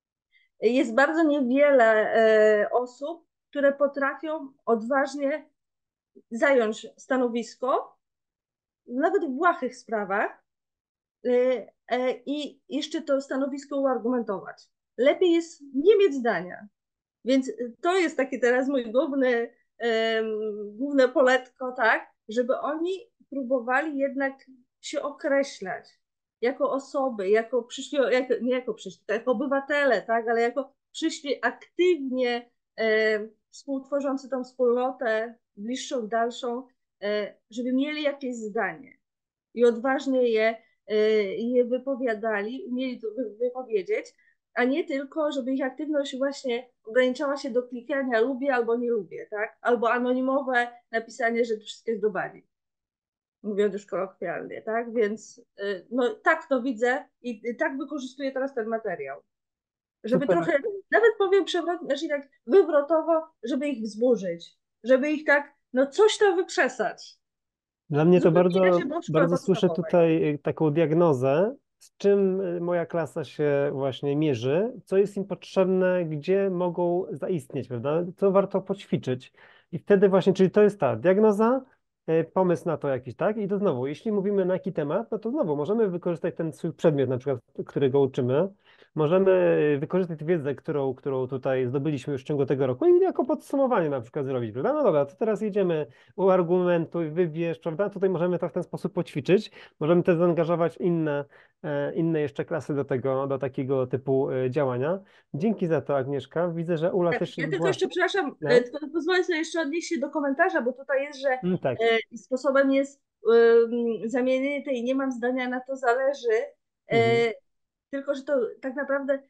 B: Jest bardzo niewiele e, osób, które potrafią odważnie zająć stanowisko, nawet w błahych sprawach, e, e, i jeszcze to stanowisko uargumentować. Lepiej jest nie mieć zdania. Więc to jest taki teraz mój główny, um, główne poletko, tak, żeby oni próbowali jednak się określać jako osoby, jako przyszli, jako, nie jako przyszli, jako obywatele, tak, ale jako przyszli aktywnie e, współtworzący tą wspólnotę bliższą, dalszą, e, żeby mieli jakieś zdanie i odważnie je, e, je wypowiadali, umieli to wypowiedzieć, a nie tylko, żeby ich aktywność właśnie ograniczała się do klikania lubię albo nie lubię, tak? Albo anonimowe napisanie, że to wszystko jest do bani. Mówiąc już kolokwialnie, tak? Więc no, tak to widzę i tak wykorzystuję teraz ten materiał. Żeby
A: Super.
B: trochę, nawet powiem przewrotnie, znaczy tak wywrotowo, żeby ich wzburzyć, żeby ich tak, no coś tam wykrzesać.
A: Dla mnie to
B: Zupełnie
A: bardzo,
B: inaczej było w szkole
A: bardzo słyszę
B: podstawowej.
A: tutaj y, taką diagnozę, z czym y, moja klasa się właśnie mierzy, co jest im potrzebne, gdzie mogą zaistnieć, prawda? Co warto poćwiczyć. I wtedy właśnie, czyli to jest ta diagnoza, y, pomysł na to jakiś, tak? I to znowu, jeśli mówimy na jaki temat, no to znowu możemy wykorzystać ten swój przedmiot, na przykład, którego uczymy. Możemy wykorzystać wiedzę, którą, którą tutaj zdobyliśmy już w ciągu tego roku i jako podsumowanie na przykład zrobić, prawda? No dobra, to teraz jedziemy, uargumentuj, wybierz, prawda? Tutaj możemy to w ten sposób poćwiczyć. Możemy też zaangażować inne, e, inne jeszcze klasy do tego, do takiego typu e, działania. Dzięki za to, Agnieszka. Widzę, że Ula
B: Tak,
A: też się
B: ja tylko
A: zgłasza.
B: jeszcze, przepraszam,
A: No.
B: e, tylko pozwolę sobie jeszcze odnieść się do komentarza, bo tutaj jest, że
A: Mm, tak.
B: e, sposobem jest e, zamienienie tej nie mam zdania na to zależy, e,
A: Mhm.
B: tylko że to tak naprawdę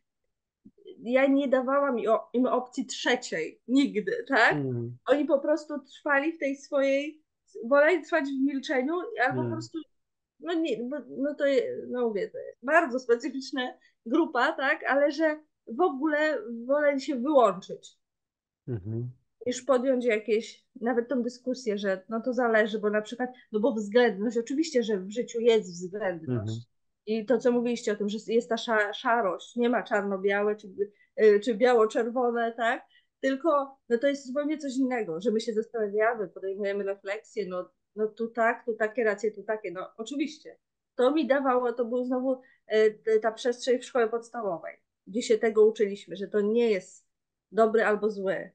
B: ja nie dawałam im, im opcji trzeciej, nigdy, tak?
A: Mm.
B: Oni po prostu trwali w tej swojej, woleli trwać w milczeniu, albo po
A: Mm.
B: prostu, no nie, no, no to jest, no mówię, to jest bardzo specyficzna grupa, tak? Ale że w ogóle woleli się wyłączyć,
A: Mhm.
B: niż podjąć jakieś, nawet tą dyskusję, że no to zależy, bo na przykład, no bo względność, oczywiście, że w życiu jest względność.
A: Mhm.
B: I to, co mówiliście o tym, że jest ta sza, szarość, nie ma czarno-białe czy, y, czy biało-czerwone, tak? Tylko no to jest zupełnie coś innego, że my się zastanawiamy, podejmujemy refleksję, no, no tu tak, tu takie racje, tu takie, no oczywiście. To mi dawało, to był znowu y, ta przestrzeń w szkole podstawowej, gdzie się tego uczyliśmy, że to nie jest dobry albo zły.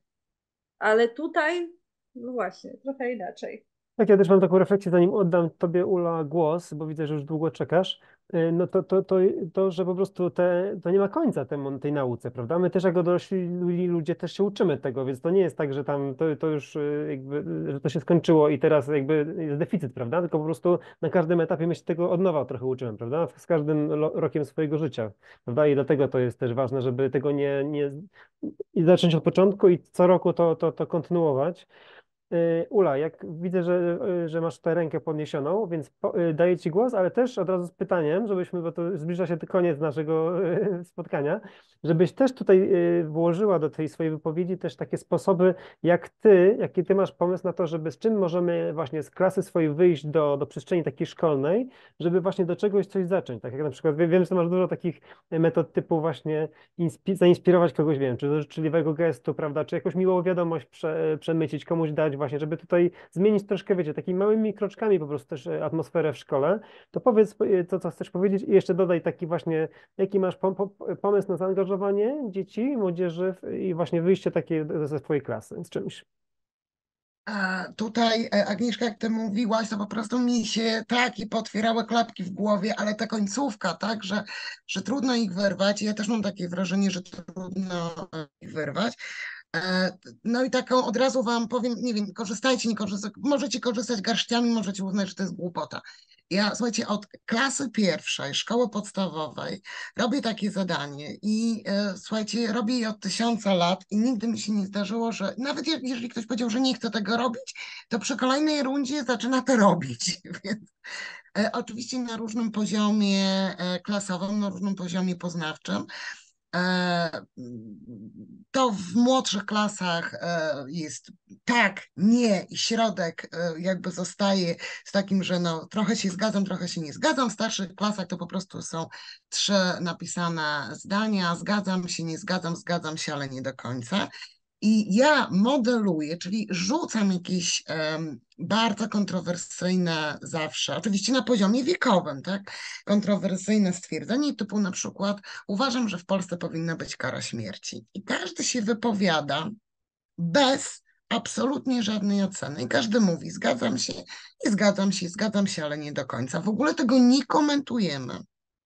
B: Ale tutaj, no właśnie, trochę inaczej.
A: Tak, ja też mam taką refleksję, zanim oddam Tobie, Ula, głos, bo widzę, że już długo czekasz, y, no to, to, to, to że po prostu te, to nie ma końca temu, tej nauce, prawda? My też jako dorośli ludzie też się uczymy tego, więc to nie jest tak, że tam to, to już y, jakby, że to się skończyło i teraz jakby jest deficyt, prawda? Tylko po prostu na każdym etapie my się tego od nowa trochę uczymy, prawda? Z każdym lo- rokiem swojego życia, prawda? I dlatego to jest też ważne, żeby tego nie, nie i zacząć od początku i co roku to, to, to kontynuować. Y, Ula, jak widzę, że, y, że masz tę rękę podniesioną, więc po, y, daję Ci głos, ale też od razu z pytaniem, żebyśmy, bo to zbliża się koniec naszego y, spotkania, żebyś też tutaj y, włożyła do tej swojej wypowiedzi też takie sposoby, jak Ty, jaki Ty masz pomysł na to, żeby z czym możemy właśnie z klasy swojej wyjść do, do przestrzeni takiej szkolnej, żeby właśnie do czegoś coś zacząć. Tak jak na przykład wie- wiem, że masz dużo takich metod typu właśnie inspi- zainspirować kogoś, wiem, czy do życzliwego gestu, prawda, czy jakąś miłą wiadomość prze, przemycić, komuś dać właśnie, żeby tutaj zmienić troszkę, wiecie, takimi małymi kroczkami po prostu też e, atmosferę w szkole, to powiedz e, to, co chcesz powiedzieć i jeszcze dodaj taki właśnie, jaki masz pom pom pomysł na zaangażowanie dzieci, młodzieży w, i właśnie wyjście takie ze swojej klasy z czymś.
C: A tutaj, e, Agnieszka, jak ty mówiłaś, to po prostu mi się tak i potwierały klapki w głowie, ale ta końcówka, tak, że, że trudno ich wyrwać. Ja też mam takie wrażenie, że trudno e, ich wyrwać. E, No i taką od razu wam powiem, nie wiem, korzystajcie, nie korzystajcie, możecie korzystać garściami, możecie uznać, że to jest głupota. Ja, słuchajcie, od klasy pierwszej, szkoły podstawowej robię takie zadanie i e, słuchajcie, robię je od tysiąca lat i nigdy mi się nie zdarzyło, że nawet je- jeżeli ktoś powiedział, że nie chce tego robić, to przy kolejnej rundzie zaczyna to robić. Więc e, oczywiście na różnym poziomie e, klasowym, na różnym poziomie poznawczym. E, To w młodszych klasach e, jest tak, nie i środek e, jakby zostaje z takim, że no trochę się zgadzam, trochę się nie zgadzam. W starszych klasach to po prostu są trzy napisane zdania, zgadzam się, nie zgadzam, zgadzam się, ale nie do końca. I ja modeluję, czyli rzucam jakieś em, bardzo kontrowersyjne zawsze, oczywiście na poziomie wiekowym, tak? Kontrowersyjne stwierdzenie typu na przykład uważam, że w Polsce powinna być kara śmierci. I każdy się wypowiada bez absolutnie żadnej oceny. I każdy mówi, zgadzam się, nie zgadzam się, zgadzam się, ale nie do końca. W ogóle tego nie komentujemy.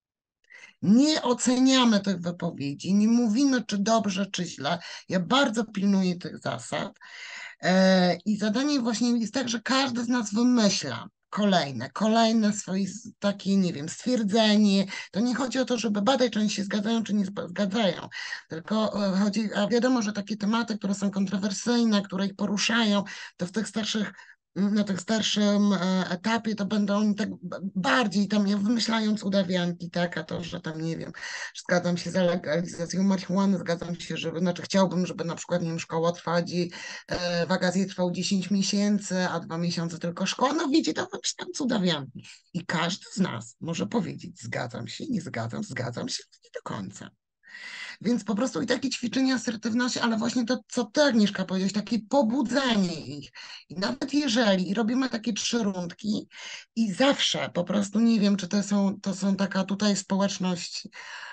C: Nie oceniamy tych wypowiedzi, nie mówimy, czy dobrze, czy źle. Ja bardzo pilnuję tych zasad. E, I zadanie właśnie jest tak, że każdy z nas wymyśla kolejne, kolejne swoje takie, nie wiem, stwierdzenie. To nie chodzi o to, żeby badać, czy oni się zgadzają, czy nie zgadzają, tylko chodzi, a wiadomo, że takie tematy, które są kontrowersyjne, które ich poruszają, to w tych starszych na tym starszym etapie to będą oni tak bardziej tam, ja wymyślając udawianki, tak, a to, że tam nie wiem, zgadzam się za legalizacją marihuany, zgadzam się, żeby, znaczy chciałbym, żeby na przykład, nie wiem, szkoła trwa, e, wakacji trwał dziesięć miesięcy, a dwa miesiące tylko szkoła, no wiecie, to wymyślam udawianki. I każdy z nas może powiedzieć, zgadzam się, nie zgadzam, zgadzam się, nie do końca. Więc po prostu i takie ćwiczenie asertywności, ale właśnie to, co ty, Agnieszka, powiedziałeś, takie pobudzanie ich. I nawet jeżeli robimy takie trzy rundki i zawsze po prostu nie wiem, czy to są, to są taka tutaj społeczność,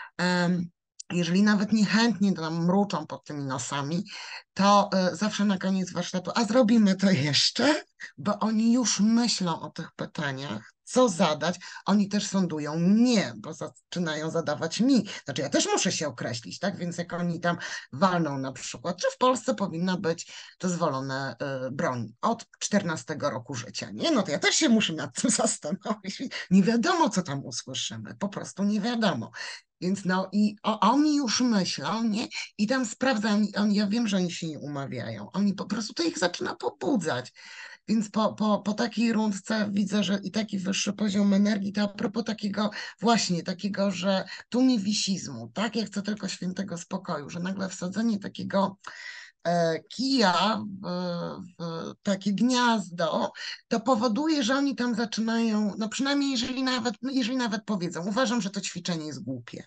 C: um, jeżeli nawet niechętnie nam mruczą pod tymi nosami, to y, zawsze na koniec warsztatu, a zrobimy to jeszcze, bo oni już myślą o tych pytaniach, co zadać, oni też sądują mnie, bo zaczynają zadawać mi. Znaczy ja też muszę się określić, tak? Więc jak oni tam walną na przykład, czy w Polsce powinna być dozwolona y, broń od czternastego roku życia, nie? No to ja też się muszę nad tym zastanowić. Nie wiadomo, co tam usłyszymy, po prostu nie wiadomo. Więc no i o, oni już myślą, nie? I tam sprawdzam, on, ja wiem, że oni się nie umawiają, oni po prostu to ich zaczyna pobudzać. Więc po, po, po takiej rundce widzę, że i taki wyższy poziom energii, to a propos takiego właśnie, takiego, że tu mi wisizmu, tak? Ja chcę tylko świętego spokoju, że nagle wsadzenie takiego e, kija w, w takie gniazdo, to powoduje, że oni tam zaczynają, no przynajmniej jeżeli nawet, no jeżeli nawet powiedzą, uważam, że to ćwiczenie jest głupie.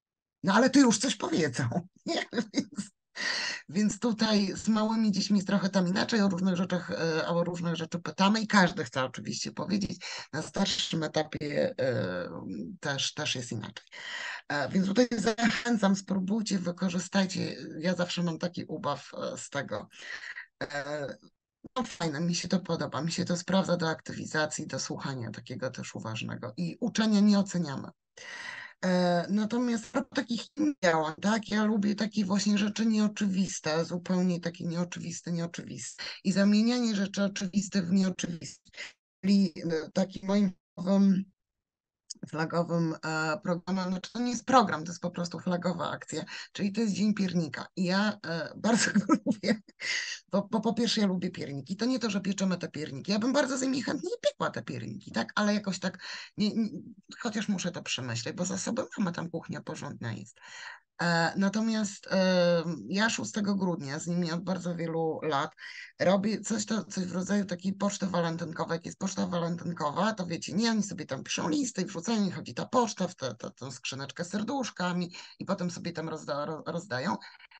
C: No ale ty już coś powiedzą, nie? Więc, więc tutaj z małymi dziećmi jest trochę tam inaczej, o różnych rzeczach, e, o różnych rzeczy pytamy i każdy chce oczywiście powiedzieć. Na starszym etapie e, też, też jest inaczej. E, Więc tutaj zachęcam, spróbujcie, wykorzystajcie. Ja zawsze mam taki ubaw e, z tego. E, No fajne, mi się to podoba, mi się to sprawdza do aktywizacji, do słuchania takiego też uważnego i uczenia nie oceniamy. E, Natomiast a propos takich działań, tak, ja lubię takie właśnie rzeczy nieoczywiste, zupełnie takie nieoczywiste, nieoczywiste i zamienianie rzeczy oczywistych w nieoczywiste. Czyli e, takim moim flagowym, flagowym e, programem, znaczy to nie jest program, to jest po prostu flagowa akcja, czyli to jest Dzień Piernika. I ja e, bardzo go lubię, bo, bo po pierwsze ja lubię pierniki. To nie to, że pieczemy te pierniki. Ja bym bardzo z nimi chętnie piekła te pierniki, tak? Ale jakoś tak, nie, nie, chociaż muszę to przemyśleć, bo za sobą mamy tam kuchnia porządna jest. E, Natomiast e, ja szóstego grudnia z nimi od bardzo wielu lat robię coś, to, coś w rodzaju takiej poczty walentynkowej. Jak jest poczta walentynkowa, to wiecie, nie, oni sobie tam piszą listy i wrzucają, i chodzi ta poczta w tę te, te, skrzyneczkę z serduszkami i potem sobie tam rozda, rozdają.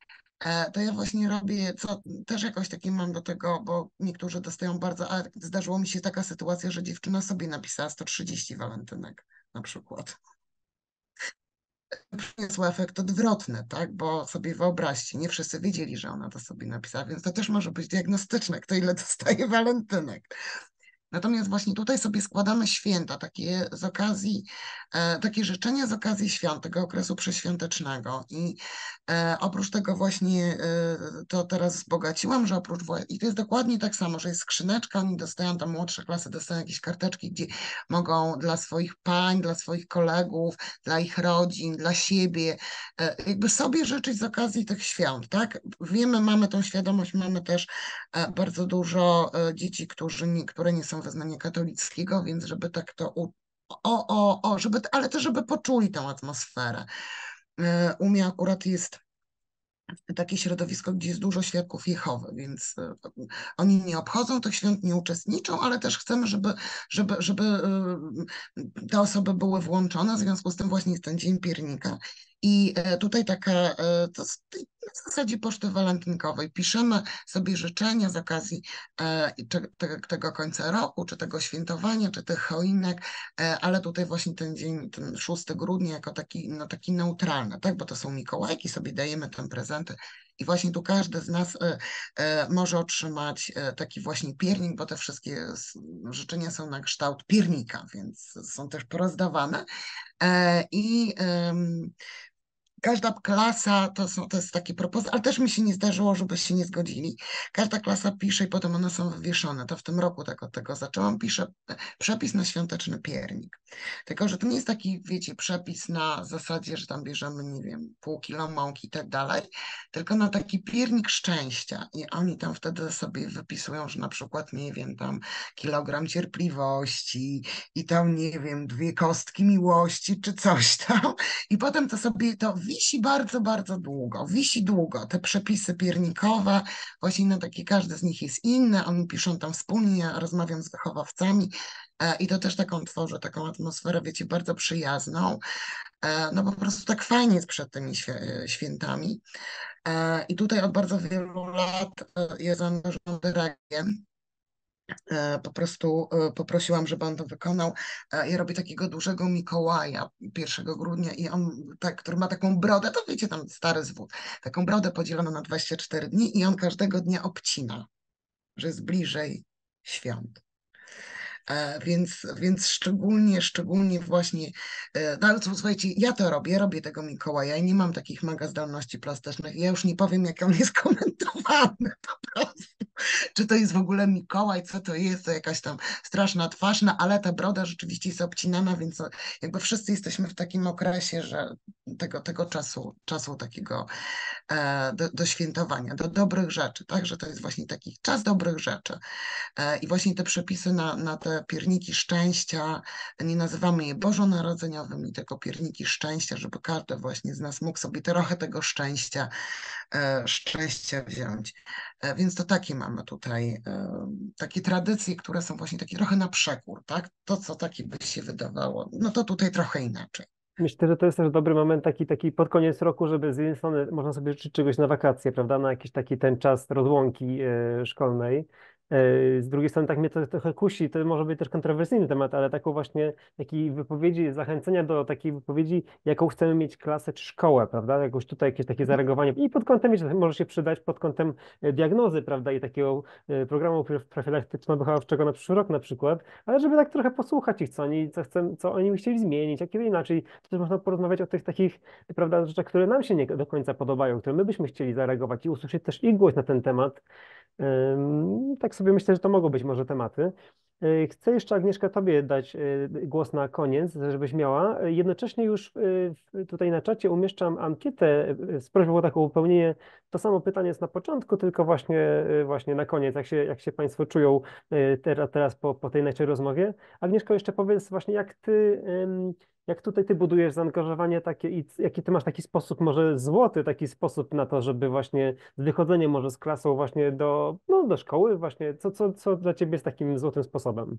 C: E, To ja właśnie robię, co też jakoś takie mam do tego, bo niektórzy dostają bardzo, a zdarzyło mi się taka sytuacja, że dziewczyna sobie napisała sto trzydzieści walentynek na przykład. Przyniosła efekt odwrotny, tak? Bo sobie wyobraźcie, nie wszyscy wiedzieli, że ona to sobie napisała, więc to też może być diagnostyczne, kto ile dostaje walentynek. Natomiast właśnie tutaj sobie składamy święta, takie z okazji, e, takie życzenia z okazji świąt, tego okresu przeświątecznego. I e, oprócz tego właśnie e, to teraz wzbogaciłam, że oprócz, i to jest dokładnie tak samo, że jest skrzyneczka, oni dostają, tam młodsze klasy dostają jakieś karteczki, gdzie mogą dla swoich pań, dla swoich kolegów, dla ich rodzin, dla siebie, e, jakby sobie życzyć z okazji tych świąt, tak? Wiemy, mamy tą świadomość, mamy też e, bardzo dużo e, dzieci, którzy nie, które nie są wyznania katolickiego, więc żeby tak to u... o, o, o, żeby, ale też żeby poczuli tę atmosferę. E, U mnie akurat jest takie środowisko, gdzie jest dużo świadków Jehowy, więc e, oni nie obchodzą tych świąt, nie uczestniczą, ale też chcemy, żeby, żeby, żeby e, te osoby były włączone, w związku z tym właśnie jest ten Dzień Piernika. I e, tutaj taka, e, to jest na zasadzie poczty walentynkowej. Piszemy sobie życzenia z okazji e, te- te- tego końca roku, czy tego świętowania, czy tych choinek, e, ale tutaj właśnie ten dzień, ten szóstego grudnia jako taki, no, taki neutralny, tak? Bo to są Mikołajki, sobie dajemy ten prezenty. I właśnie tu każdy z nas e, e, może otrzymać e, taki właśnie piernik, bo te wszystkie s- życzenia są na kształt piernika, więc są też porozdawane. E, I em, każda klasa, to są, to jest takie propozycje, ale też mi się nie zdarzyło, żeby się nie zgodzili. Każda klasa pisze i potem one są wywieszone. To w tym roku tak od tego zaczęłam. Piszę przepis na świąteczny piernik. Tylko, że to nie jest taki, wiecie, przepis na zasadzie, że tam bierzemy, nie wiem, pół kilo mąki i tak dalej, tylko na taki piernik szczęścia. I oni tam wtedy sobie wypisują, że na przykład, nie wiem, tam kilogram cierpliwości i tam, nie wiem, dwie kostki miłości, czy coś tam. I potem to sobie, to wisi bardzo, bardzo długo. Wisi długo. Te przepisy piernikowe, właśnie na takie, każdy z nich jest inny. Oni piszą tam wspólnie, ja rozmawiam z wychowawcami e, i to też taką tworzę, taką atmosferę, wiecie, bardzo przyjazną. E, no po prostu tak fajnie jest przed tymi świe- świętami. E, I tutaj od bardzo wielu lat e, jest zaangażowany dyrektorem. E, Po prostu e, poprosiłam, żeby on to wykonał. E, Ja robię takiego dużego Mikołaja pierwszego grudnia i on, tak, który ma taką brodę, to wiecie, tam stary zwód, taką brodę podzieloną na dwadzieścia cztery dni i on każdego dnia obcina, że jest bliżej świąt. E, Więc, więc szczególnie, szczególnie właśnie, e, no ale co, słuchajcie, ja to robię, ja robię tego Mikołaja i nie mam takich mega zdolności plastycznych. Ja już nie powiem, jak on jest komentowany po prostu. Czy to jest w ogóle Mikołaj, co to jest, to jakaś tam straszna twarz, no ale ta broda rzeczywiście jest obcinana, więc to jakby wszyscy jesteśmy w takim okresie, że tego, tego czasu, czasu takiego e, do, do świętowania, do dobrych rzeczy, tak, że to jest właśnie taki czas dobrych rzeczy. E, I właśnie te przepisy na, na te pierniki szczęścia, nie nazywamy je bożonarodzeniowymi, tylko pierniki szczęścia, żeby każdy właśnie z nas mógł sobie trochę tego szczęścia, e, szczęścia wziąć. E, Więc to takie mamy tutaj, e, takie tradycje, które są właśnie takie trochę na przekór, tak? To, co takie by się wydawało, no to tutaj trochę inaczej.
A: Myślę, że to jest też dobry moment taki, taki pod koniec roku, żeby z jednej strony można sobie życzyć czegoś na wakacje, prawda, na jakiś taki ten czas rozłąki e, szkolnej. E, z drugiej strony tak mnie to trochę kusi, to może być też kontrowersyjny temat, ale taką właśnie takiej wypowiedzi, zachęcenia do takiej wypowiedzi, jaką chcemy mieć klasę czy szkołę, prawda, jakoś tutaj jakieś takie zareagowanie i pod kątem, wiecie, może się przydać pod kątem e, diagnozy, prawda, i takiego e, programu prof- profilaktyczno-wychowawczego na przyszły rok na przykład, ale żeby tak trochę posłuchać ich, co oni, co chcą, co oni by chcieli zmienić, jak kiedy inaczej. To też można porozmawiać o tych takich, prawda, rzeczach, które nam się nie do końca podobają, które my byśmy chcieli zareagować i usłyszeć też ich głos na ten temat. Ym, Tak sobie myślę, że to mogą być może tematy. Yy, Chcę jeszcze, Agnieszka, Tobie dać yy, głos na koniec, żebyś miała. Yy, Jednocześnie już yy, w- tutaj na czacie umieszczam ankietę yy, z prośbą o takie upełnienie. To samo pytanie jest na początku, tylko właśnie, yy, właśnie na koniec, jak się, jak się Państwo czują yy, teraz, teraz po, po tej naszej rozmowie. Agnieszko, jeszcze powiedz właśnie, jak Ty, ym, jak tutaj Ty budujesz zaangażowanie takie i c- jaki Ty masz taki sposób, może złoty taki sposób na to, żeby właśnie z wychodzeniem może z klasą właśnie do, no, do szkoły właśnie, co, co, co dla Ciebie jest takim złotym sposobem?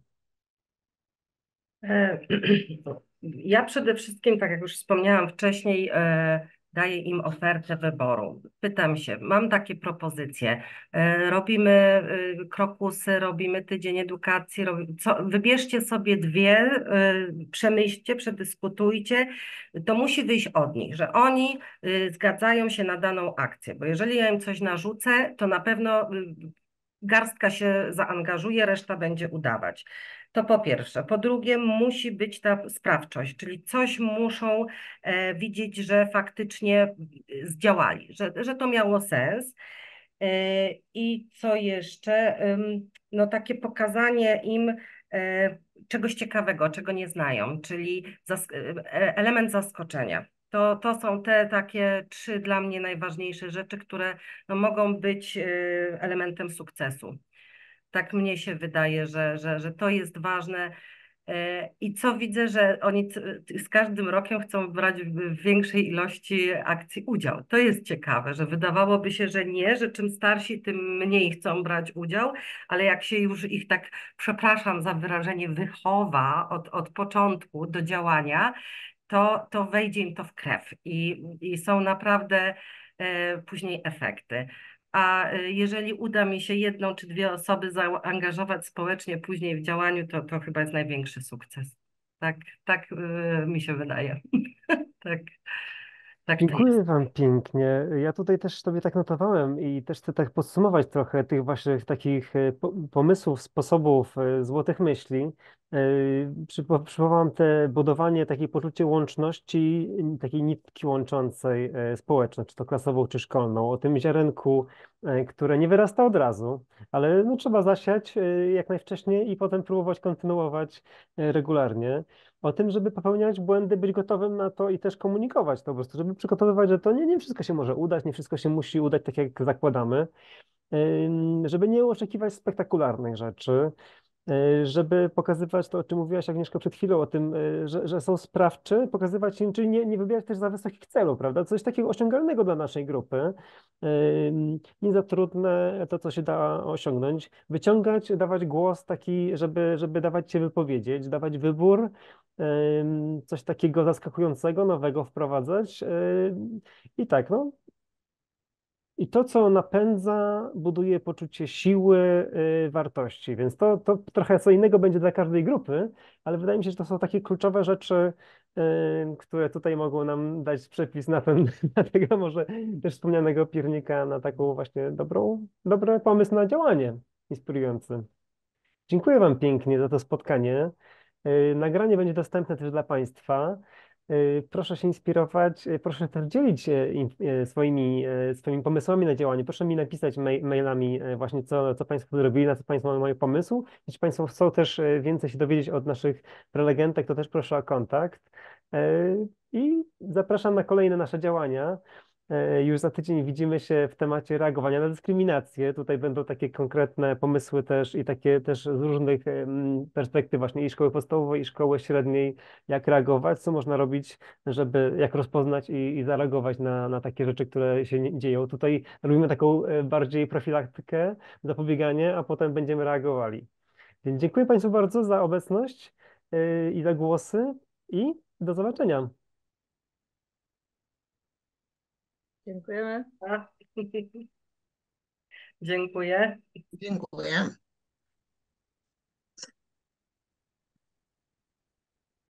D: E, Ja przede wszystkim, tak jak już wspomniałam wcześniej, e, daję im ofertę wyboru. Pytam się, mam takie propozycje, e, robimy e, krokusy, robimy tydzień edukacji, robi, co, wybierzcie sobie dwie, e, przemyślcie, przedyskutujcie. To musi wyjść od nich, że oni e, zgadzają się na daną akcję, bo jeżeli ja im coś narzucę, to na pewno e, garstka się zaangażuje, reszta będzie udawać. To po pierwsze. Po drugie, musi być ta sprawczość, czyli coś muszą e, widzieć, że faktycznie e, zdziałali, że, że to miało sens. E, I co jeszcze? Ym, No takie pokazanie im e, czegoś ciekawego, czego nie znają, czyli zas- e, element zaskoczenia. To, to są te takie trzy dla mnie najważniejsze rzeczy, które no, mogą być e, elementem sukcesu. Tak mnie się wydaje, że, że, że to jest ważne. E, I co widzę, że oni c- z każdym rokiem chcą brać w w większej ilości akcji udział. To jest ciekawe, że wydawałoby się, że nie, że czym starsi, tym mniej chcą brać udział, ale jak się już ich tak, przepraszam za wyrażenie, wychowa od, od początku do działania, to, to wejdzie im to w krew i, i są naprawdę e, później efekty. A e, jeżeli uda mi się jedną czy dwie osoby zaangażować społecznie później w działaniu, to, to chyba jest największy sukces. Tak, tak e, mi się wydaje. Tak, tak to jest.
A: Dziękuję Wam pięknie. Ja tutaj też sobie tak notowałem i też chcę tak podsumować trochę tych Waszych takich e, po- pomysłów, sposobów, e, złotych myśli. Yy, przypo- Przywołam te budowanie takiej poczucie łączności, yy, takiej nitki łączącej yy, społeczną, czy to klasową, czy szkolną, o tym ziarenku, yy, które nie wyrasta od razu, ale no, trzeba zasiać yy, jak najwcześniej i potem próbować kontynuować yy, regularnie. O tym, żeby popełniać błędy, być gotowym na to i też komunikować to po prostu, żeby przygotowywać, że to nie, nie wszystko się może udać, nie wszystko się musi udać tak, jak zakładamy, Yy, żeby nie oczekiwać spektakularnych rzeczy, y, żeby pokazywać to, o czym mówiłaś, Agnieszko, przed chwilą, o tym, y, że, że są sprawczy, pokazywać im, czyli nie, nie wybierać też za wysokich celów, prawda? Coś takiego osiągalnego dla naszej grupy, y, nie za trudne to, co się da osiągnąć, wyciągać, dawać głos taki, żeby, żeby dawać się wypowiedzieć, dawać wybór, y, coś takiego zaskakującego, nowego wprowadzać. y, I tak, no, i to, co napędza, buduje poczucie siły, y, wartości. Więc to, to trochę co innego będzie dla każdej grupy, ale wydaje mi się, że to są takie kluczowe rzeczy, y, które tutaj mogą nam dać przepis na ten, na tego może też wspomnianego piernika, na taką właśnie dobrą, dobry pomysł na działanie inspirujący. Dziękuję Wam pięknie za to spotkanie. Y, Nagranie będzie dostępne też dla Państwa. Y, Proszę się inspirować, y, proszę też dzielić się in- y, swoimi, y, swoimi pomysłami na działanie. Proszę mi napisać mail, mailami y, właśnie, co, co Państwo zrobili, na co Państwo mają pomysł. Jeśli Państwo chcą też y, więcej się dowiedzieć od naszych prelegentek, to też proszę o kontakt. Y, I zapraszam na kolejne nasze działania. E, Już za tydzień widzimy się w temacie reagowania na dyskryminację. Tutaj będą takie konkretne pomysły też i takie też z różnych em, perspektyw właśnie i szkoły podstawowej, i szkoły średniej, jak reagować, co można robić, żeby jak rozpoznać i, i zareagować na, na takie rzeczy, które się nie- dzieją. Tutaj robimy taką e, bardziej profilaktykę, zapobieganie, a potem będziemy reagowali. Więc dziękuję Państwu bardzo za obecność e, i za głosy i do zobaczenia.
B: Dziękujemy.
D: Dziękuję.
C: Dziękuję.